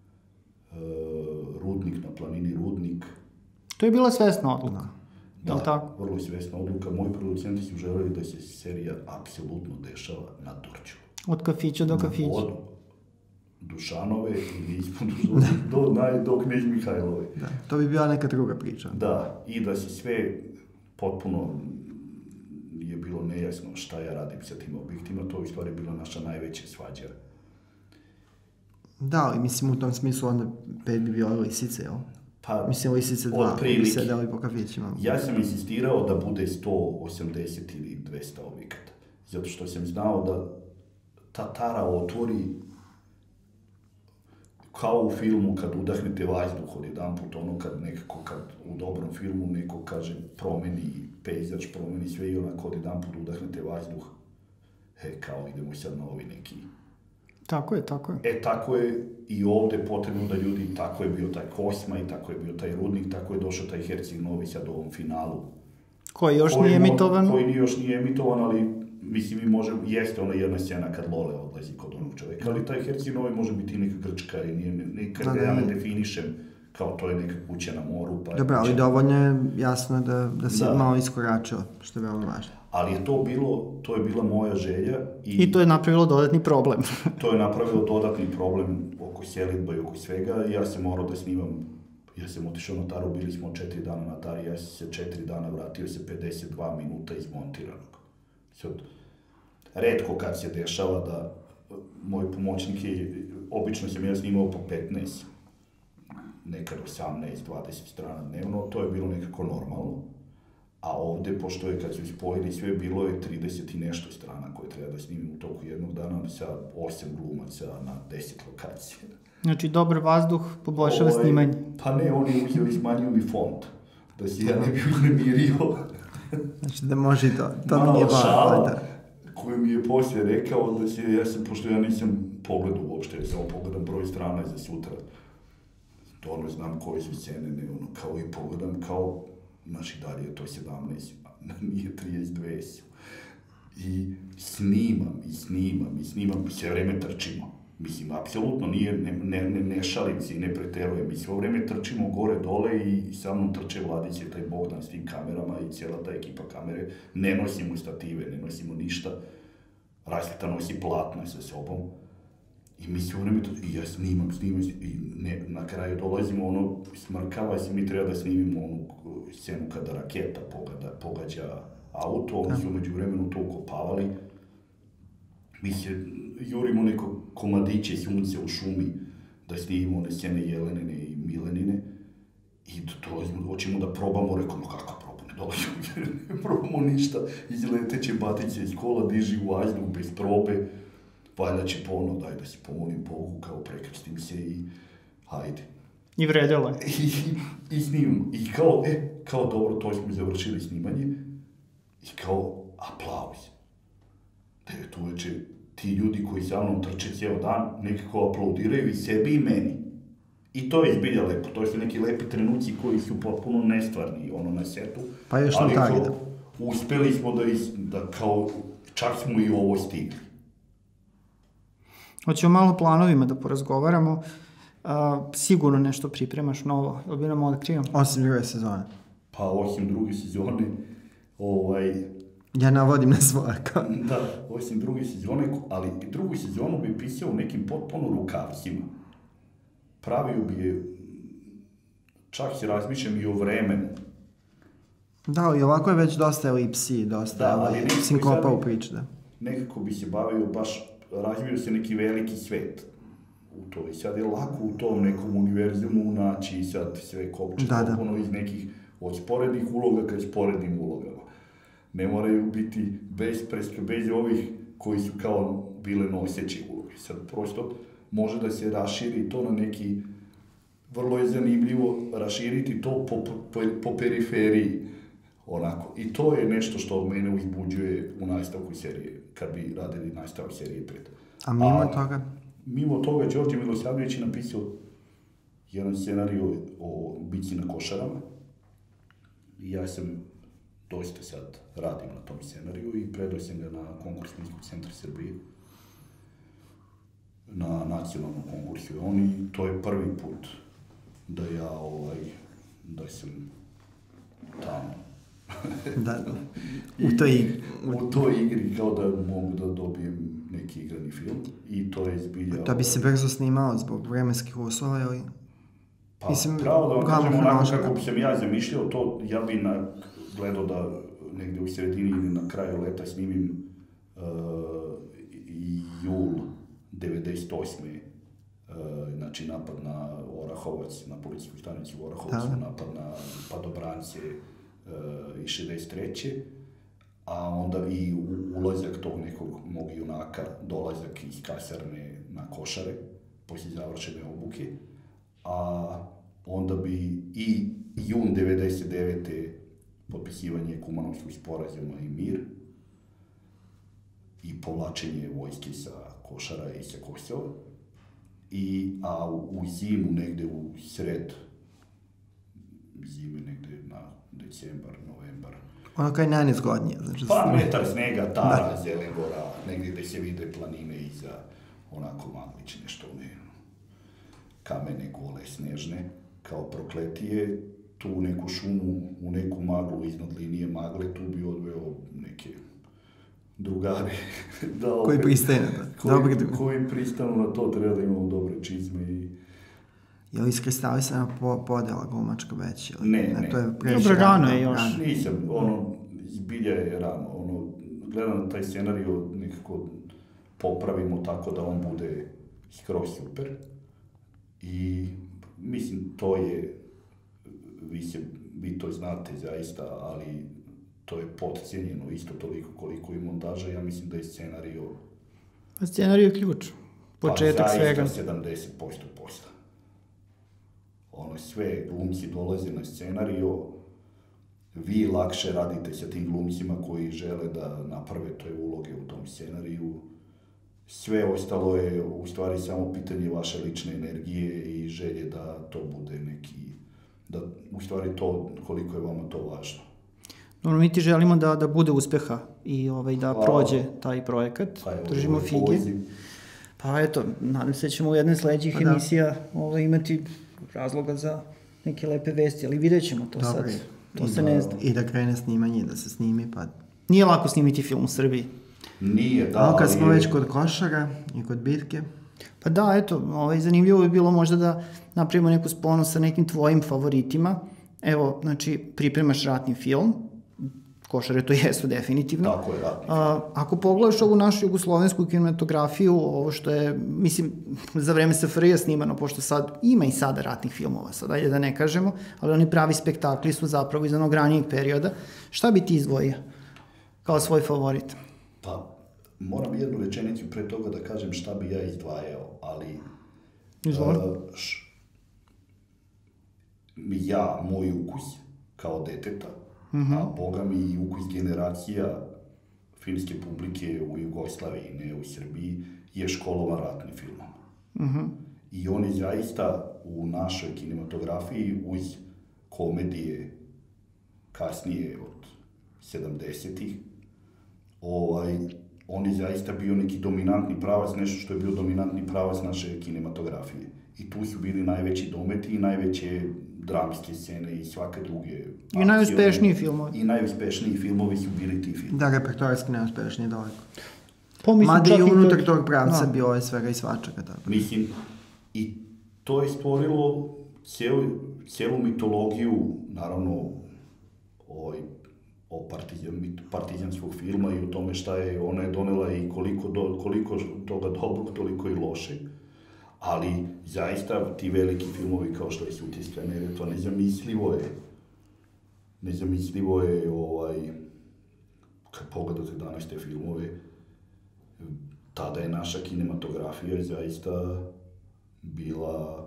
Rudnik, na planini Rudnik. To je bila svesna odluka. Da, tako? Vrlo svesna odluka. Moji producenti su želeli da se serija apsolutno dešava na Dorćolu. Od kafića do kafića. Od Dušanove i ispod do, do, do Knez Mihajlove. Da, to bi bila neka druga priča. Da, i da se sve potpuno je bilo nejasno šta ja radim sa tim objektima, to je u stvari bila naša najveća svađa. Da, ali mislim u tom smislu onda pet bi bilo Lisice, jel? Pa, mislim Lisice dva, bi sedeli po kafićima. Ja sam insistirao da bude sto osamdeset ili dvesta objekata, zato što sam znao da ta Tara otvori kao u filmu kad udahnete vazduh od jedan put, ono kad nekako, kad u dobrom filmu neko kaže promeni pejzaž, promeni sve i onako od jedan put udahnete vazduh, he, kao idemo sad na ovi neki. Tako je, tako je. E, tako je i ovde potrebno da ljudi, tako je bio taj Kosma i tako je bio taj Rudnik, tako je došao taj Herceg Novi sad u ovom finalu. Koji još koji nije emitovan? Koji još nije emitovan, ali mislim i može, jeste ona jedna scena kad Lole odlazi kod onog čoveka, ali taj Herceg Novi može biti neka Grčka i nije, nekad da, ja ne definišem kao to je neka kuća na moru. Pa dobro, ali dovoljno je jasno da, da si da. malo iskoračio, što je veoma važno. Ali je to bilo, to je bila moja želja. I, I to je napravilo dodatni problem. To je napravilo dodatni problem oko selidba i oko svega. Ja sam morao da snimam, ja sam otišao na Taru, bili smo četiri dana na Tari, ja sam se četiri dana vratio se pedeset dva minuta izmontiranog. Sad, retko kad se dešava da moj pomoćnik je, obično sam ja snimao po petnaest, nekad osamnaest dvadeset strana dnevno, to je bilo nekako normalno. A ovde, pošto je kad su spojili sve, bilo je trideset i nešto strana koje treba da snimim u toku jednog dana sa osam glumaca na deset lokacija. Znači, dobar vazduh poboljšava Ove, snimanje. Pa ne, oni uzeli i smanjuju mi font, da si ja ne bih uznemirio. Znači da može i to, to mi nije važno. Da. Koju mi je poslije rekao da se, ja sam, pošto ja nisam pogledao uopšte, ja samo pogledam broj strana za sutra. To ono, znam koje su scene, ne, ono, kao i pogledam, kao, znaš i dalje je to sedamnaest, nije trideset dve. I snimam, i snimam, i snimam, sve vreme trčimo. Mislim, apsolutno nije, ne, ne, ne, ne šalim se i ne preterujem. Mi sve vreme trčimo gore, dole i sa mnom trče Vladić, taj Bogdan s tim kamerama i cijela ta ekipa kamere. Ne nosimo stative, ne nosimo ništa. Rasvjeta nosi platno sa sobom. I mi sve vreme trčimo, i ja snimam, snimam, i ne, na kraju dolazimo, ono, smrkava se, mi treba da snimimo onu scenu kada raketa pogada, pogađa auto, oni su umeđu vremenu to ukopavali. Mi se jurimo neko komadiće sunce u šumi da snimimo one scene Jelenine i Milenine i dolazimo, hoćemo da probamo, rekamo kako probamo, ne dolazimo, ne probamo ništa, iz leteće batice iz kola diži u vazduh bez probe, valjda će ponovno, daj da se pomolim Bogu, kao prekrstim se i hajde. I vredjelo je. I, i snimamo, i kao, e, kao dobro, to smo završili snimanje I kao, aplauz. Devet uveče, ti ljudi koji sa mnom trče cijel dan, nekako aplaudiraju i sebi i meni. I to je zbilja lepo, to su neki lepi trenuci koji su potpuno nestvarni, ono, na setu. Pa još na taj, da. Uspeli smo da, is, da kao, čak smo i ovo stigli. Hoćemo malo planovima da porazgovaramo. Uh, sigurno nešto pripremaš novo, ili bi nam otkrio? Osim druge sezone. Pa osim druge sezone, ovaj... Ja navodim na svoje. Da, osim druge sezone, ali drugu sezonu bi pisao u nekim potpuno rukavcima. Pravio bi je, čak se razmišljam i o vremenu. Da, i ovako je već dosta elipsi, dosta da, ali sinkopa u priči, da. Nekako bi se bavio baš, razvio se neki veliki svet u to. I sad je lako u tom nekom univerzumu naći sad sve kopče da, potpuno da. Iz nekih od sporednih uloga ka sporednim ulogama. Ne moraju biti bez preske, bez ovih koji su kao bile noseće uloge. Sad prosto može da se raširi to na neki, vrlo je zanimljivo raširiti to po, po, po periferiji, onako. I to je nešto što mene uzbuđuje u nastavku serije, kad bi radili nastavak serije pet. A mimo A, toga? Mimo toga, Đorđe Milosavljević je napisao jedan scenarij o bici na Košarama. I ja sam dosta sad radim na tom scenariju i predao sam ga na konkurs Filmskog centra Srbije. Na nacionalnom konkursu. Oni, to je prvi put da ja, ovaj, da sam tamo. Da, u toj igri. U toj igri, kao da mogu da dobijem neki igrani film. I to je zbilja... To bi se brzo snimao zbog vremenskih uslova, ili? Pa, Mislim, pravo da vam kažem, onako kako bi sam ja zamišljao to, ja bi na, gledao da negde u sredini ili na kraju leta snimim uh, jul devedeset osme. Uh, znači napad na Orahovac, na policijsku stanicu u Orahovcu, da. Napad na Padobrance uh, i šezdeset treće. A onda i ulazak tog nekog mog junaka, dolazak iz kasarne na Košare, poslije završene obuke. A onda bi i jun devedeset devete potpisivanje Kumanovskog sporazuma i mir i povlačenje vojske sa Košara i sa Kosova. I, a u zimu, negde u sred zime, negde na decembar, novembar. Ono kao je najnezgodnije. Znači, pa metar snega, Tara, Zelengora, negde gde se vide planine iza onako magliće, nešto ne, kamene, gole, snežne, kao prokletije, tu u neku šumu, u neku maglu iznad linije magle, tu bi odveo neke drugari. Da, opet, koji pristane na to. Koji, koji pristanu na to, treba da imamo dobre čizme i... Je li iskristalisana po, podela glumačka već? Ili? Ne, ne. To je Dobro, rano je još. Rano. Nisam, ono, zbilja je rano, ono, gledam na taj scenariju, nekako popravimo tako da on bude skroz super. I mislim, to je, vi, se, vi to znate zaista, ali to je podcijenjeno isto toliko koliko i montaža. Ja mislim da je scenario... Pa scenario je ključ, početak pa, svega. Pa zaista sedamdeset posto posla. Ono, sve glumci dolaze na scenario, vi lakše radite sa tim glumcima koji žele da naprave te uloge u tom scenariju. Sve ostalo je u stvari samo pitanje vaše lične energije i želje da to bude neki, da u stvari to, koliko je vama to važno. Dobro, mi ti želimo da, da bude uspeha i ovaj, da Hvala. Prođe taj projekat, pa evo, držimo fige. Poziv. Pa eto, nadam se da ćemo u jednoj sledećih pa emisija ovaj, imati razloga za neke lepe vesti, ali vidjet ćemo to Dobre. Sad. To I se da, ne zna. I da krene snimanje, da se snimi, pa... Nije lako snimiti film u Srbiji. Nije, da, ali... kad smo već kod Košara i kod bitke... Pa da, eto, ovaj, zanimljivo bi bilo možda da napravimo neku sponu sa nekim tvojim favoritima. Evo, znači, pripremaš ratni film, Košare to jesu definitivno. Tako je, ratni film. A, ako pogledaš ovu našu jugoslovensku kinematografiju, ovo što je, mislim, za vreme S F R J snimano, pošto sad ima i sada ratnih filmova, sad ajde da ne kažemo, ali oni pravi spektakli su zapravo iz onog ranijeg perioda. Šta bi ti izdvojio kao svoj favorit? Pa, moram jednu rečenicu pre toga da kažem šta bi ja izdvajao, ali... Izvoli. Uh, š, ja, moj ukus, kao deteta, Mm-hmm. A boga mi i ukus generacija filmske publike u Jugoslaviji, ne u Srbiji, je školovan ratnim filmom. Mm-hmm. I on je zaista u našoj kinematografiji uz komedije kasnije od sedamdesetih, ovaj, on je zaista bio neki dominantni pravac, nešto što je bio dominantni pravac naše kinematografije. I tu su bili najveći dometi i najveće dramske scene i svake druge. I najuspešniji filmovi. I najuspešniji filmovi su bili ti filmovi. Da, repertoarski najuspešniji daleko. Pomislim Mada i unutar to... tog pravca no. bilo je svega i svačega. Tako. Mislim, i to je stvorilo cijelu, cijelu mitologiju, naravno, ovaj, o partizan, partizanskog filma i o tome šta je ona je donela i koliko, do, koliko toga dobrog, toliko i loše. Ali zaista ti veliki filmovi kao što je Sutjeska Neretva, nezamislivo je, nezamislivo je, ovaj, kad pogledate danas te filmove, tada je naša kinematografija zaista bila,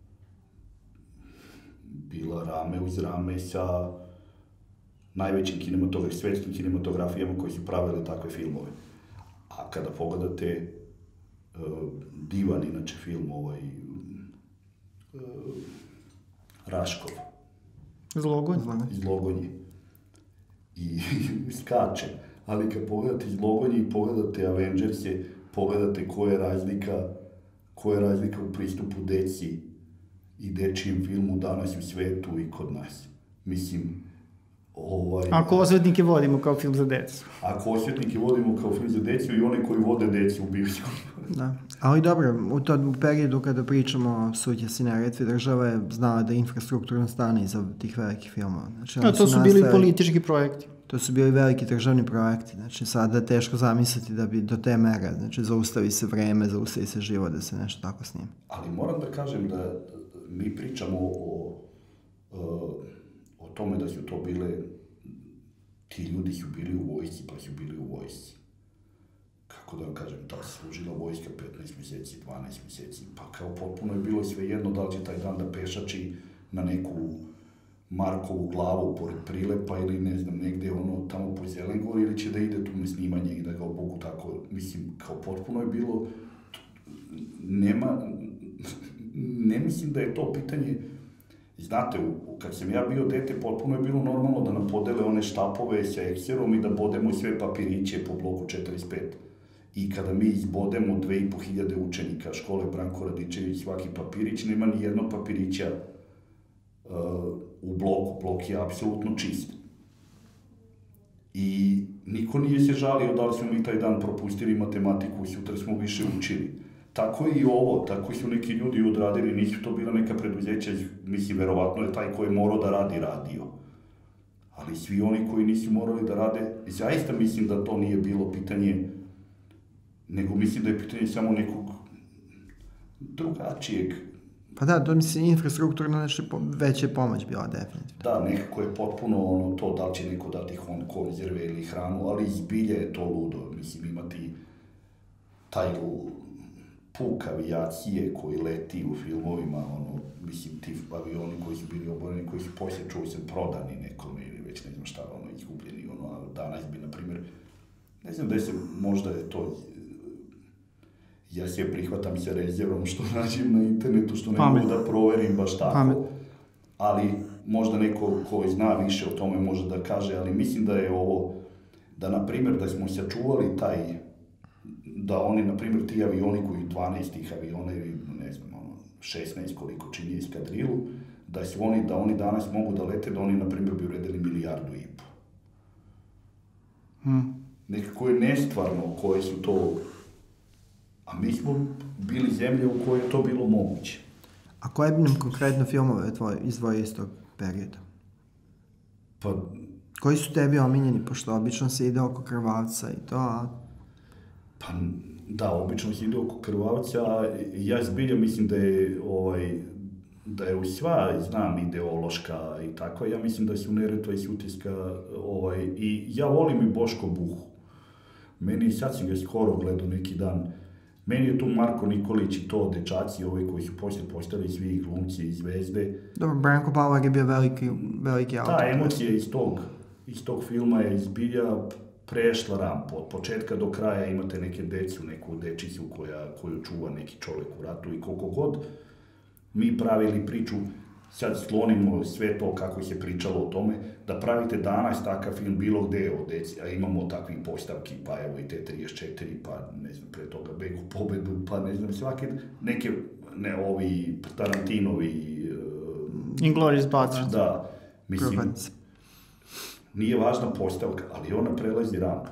bila rame uz rame sa najvećim kinematograf, svetskim kinematografijama koji su pravili takve filmove. A kada pogledate uh, divan, inače film, ovaj, uh, Raškov. Zlogonj. Zlogonje. I skače. Ali kad pogledate Zlogonje i pogledate Avengerse, pogledate koja je razlika, koja je razlika u pristupu deci i dečijem filmu danas u svetu i kod nas. Mislim, Ovaj, ako Osvetnike vodimo kao film za decu. Ako Osvetnike vodimo kao film za decu i one koji vode decu u bioskopu. Da, ali dobro, u tom periodu kada pričamo o Sutjesci Neretvi, država je znala da infrastrukturno stane iza tih velikih filmova. Znači, no, to su, su bili nastavi, politički projekti. To su bili veliki državni projekti. Znači, sada je teško zamisliti da bi do te mere, znači, zaustavi se vreme, zaustavi se život da se nešto tako snima. Ali moram da kažem da mi pričamo o... o o tome da su to bile, ti ljudi su bili u vojsci, pa su bili u vojsci. Kako da vam kažem, ta se služila vojska petnaest mjeseci, dvanaest mjeseci, pa kao potpuno je bilo sve jedno da li će taj dan da pešači na neku Markovu glavu pored Prilepa ili ne znam, negde ono tamo po Zelengori ili će da ide tu na snimanje i da ga obuku tako, mislim, kao potpuno je bilo, nema, ne mislim da je to pitanje. Znate, kad sam ja bio dete, potpuno je bilo normalno da nam podele one štapove sa ekserom i da bodemo sve papiriće po bloku četrdeset pet. I kada mi izbodemo dve i po hiljade učenika škole Branko Radičević, svaki papirić, nema ni jednog papirića uh, u bloku, blok je apsolutno čist. I niko nije se žalio da li smo mi taj dan propustili matematiku, sutra smo više učili. Tako je i ovo, tako su neki ljudi odradili, nisu to bila neka preduzeća, mislim, verovatno je taj ko je morao da radi, radio. Ali svi oni koji nisu morali da rade, zaista mislim da to nije bilo pitanje, nego mislim da je pitanje samo nekog drugačijeg. Pa da, to mislim, infrastrukturna nešto veća pomoć bila definitivno. Da, nekako je potpuno ono to, da li će neko dati konzerve ili hranu, ali izbilje je to ludo, mislim, imati taj puk avijacije koji leti u filmovima, ono, mislim, ti avioni koji su bili oboreni, koji su poslije, čuo se, prodani nekome ili već ne znam šta, ono, izgubljeni, ono, a danas bi, na primjer, ne znam da se, možda je to, ja se prihvatam sa rezervom što nađem na internetu, što ne mogu da proverim baš tako, Pamet. Ali možda neko koji zna više o tome može da kaže, ali mislim da je ovo, da, na primjer, da smo sačuvali taj, da oni, na primjer, ti avioni koji dvanaest tih aviona ili, ne znam, ono, šesnaest koliko čini eskadrilu, da su oni, da oni danas mogu da lete, da oni, na primjer, bi uredili milijardu i po. Hmm. Nekako je nestvarno koje su to, a mi smo bili zemlje u kojoj je to bilo moguće. A koje bi nam konkretno filmove tvoj, izdvojio iz tog perioda? Pa... Koji su tebi omiljeni, pošto obično se ide oko Krvavca i to, a... Pa da, obično se ide oko Krvavca, a ja zbilja mislim da je, ovaj, da je u sva, znam, ideološka i tako, ja mislim da su Neretva i Sutjeska, ovaj, i ja volim i Boško Buhu. Meni, sad sam ga skoro gledao neki dan, meni je tu Marko Nikolić i to dečaci, ovi koji su poslije postali svi glumci i zvezde. Dobro, Branko Pavlar je bio veliki, veliki autor. Ta emocija iz tog, iz tog filma je izbilja prešla rampu. Od početka do kraja imate neke decu, neku dečicu koja, koju čuva neki čovjek u ratu i koliko god mi pravili priču, sad sklonimo sve to kako se pričalo o tome, da pravite danas takav film bilo gde o deci, a imamo takvih postavki, pa evo i te trideset četiri, pa ne znam, pre toga Beg u pobedu, pa ne znam, svake neke, ne, ovi Tarantinovi... Uh, Inglourious Basterds. Da, mislim, Probac. Nije važna postavka, ali ona prelazi rampu.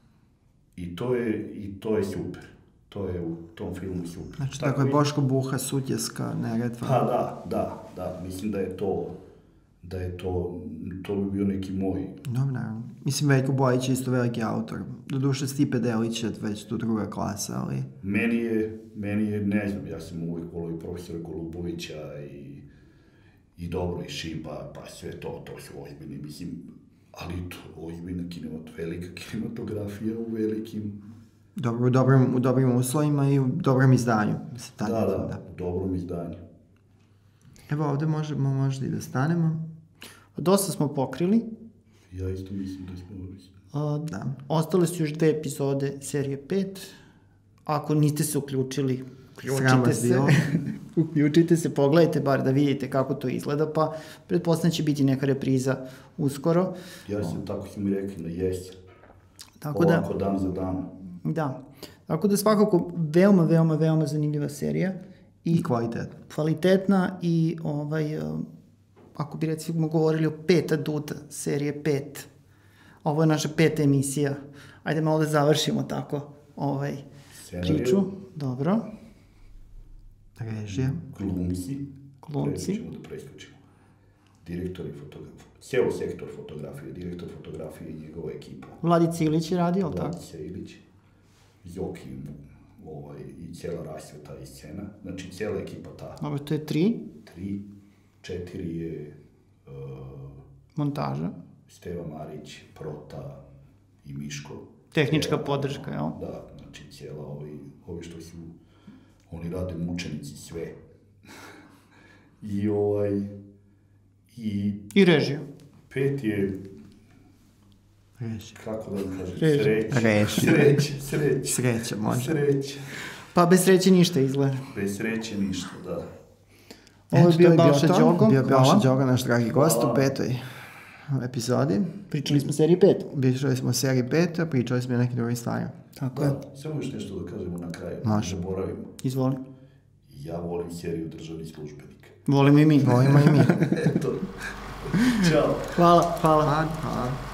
I to je, i to je super. To je u tom filmu super. Znači, tako je Boško Buha, Sutjeska, Neretva. Pa da, da, da. Mislim da je to, da je to, to bi bio neki moj... Dobro, naravno. Mislim, Veljko Bojić je isto veliki autor. Doduše, Stipe Delić je već tu druga klasa, ali... Meni je, meni je, ne znam, ja sam uvijek volio i profesora Golubovića i, i dobro, i Šiba, pa sve to, to su ozbiljni, mislim, ali to ozbiljna kinemat, velika kinematografija u velikim... Dobro, u dobrim, u dobrim uslovima i u dobrom izdanju. Mislim, da, da, da, u dobrom izdanju. Evo ovdje možemo možda i da stanemo. Dosta smo pokrili. Ja isto mislim da smo... Uh, da. Ostale su još dve epizode serije pet. Ako niste se uključili, uključite se. uključite se, pogledajte bar da vidite kako to izgleda, pa pretpostavljam će biti neka repriza uskoro. Ja sam, tako su mi rekli, na jesen. Tako Ovako da, dan za dan. Da. Tako da svakako veoma, veoma, veoma zanimljiva serija. I, I kvalitetna. Kvalitetna i ovaj, ako bi recimo govorili o pet aduta serije pet. Ovo je naša peta emisija. Ajde malo da završimo tako ovaj, priču. Dobro. Režija. Glumci. Glumci. Preskočimo da preskočimo. Direktor i fotograf. Cijelo sektor fotografije, direktor fotografije i njegova ekipa. Vladica Ilić je radio, ali tako? Vladica Ilić, Zoki, ovaj, i cijela rasveta i scena. Znači, cijela ekipa ta. Ovo, to je tri. Tri. Četiri je... Uh, montaža. Steva Marić, Prota i Miško. Tehnička Cijela, podrška, jel? Da, znači cijela ovi, ovi što su, oni rade mučenici sve. I ovaj, i... I režija. Pet je, režija. kako da vam kažem, režija. sreće. Sreće, sreće. Sreće, može. Sreće. Pa bez sreće ništa izgleda. Bez sreće ništa, da. Ovo je bio Balša Đogo. Bio Balša Đogo, naš dragi gost u petoj epizodi. Pričali smo o seriji pet. Pričali smo o seriji pet, pričali smo o nekim drugim stvarima. Tako je. Samo još nešto da kažemo na kraju. Može. Da zaboravimo. Izvoli. Ja volim seriju Državni službenik. Volimo i mi. Volimo i mi. Eto. Ćao. Hvala, hvala. Hvala.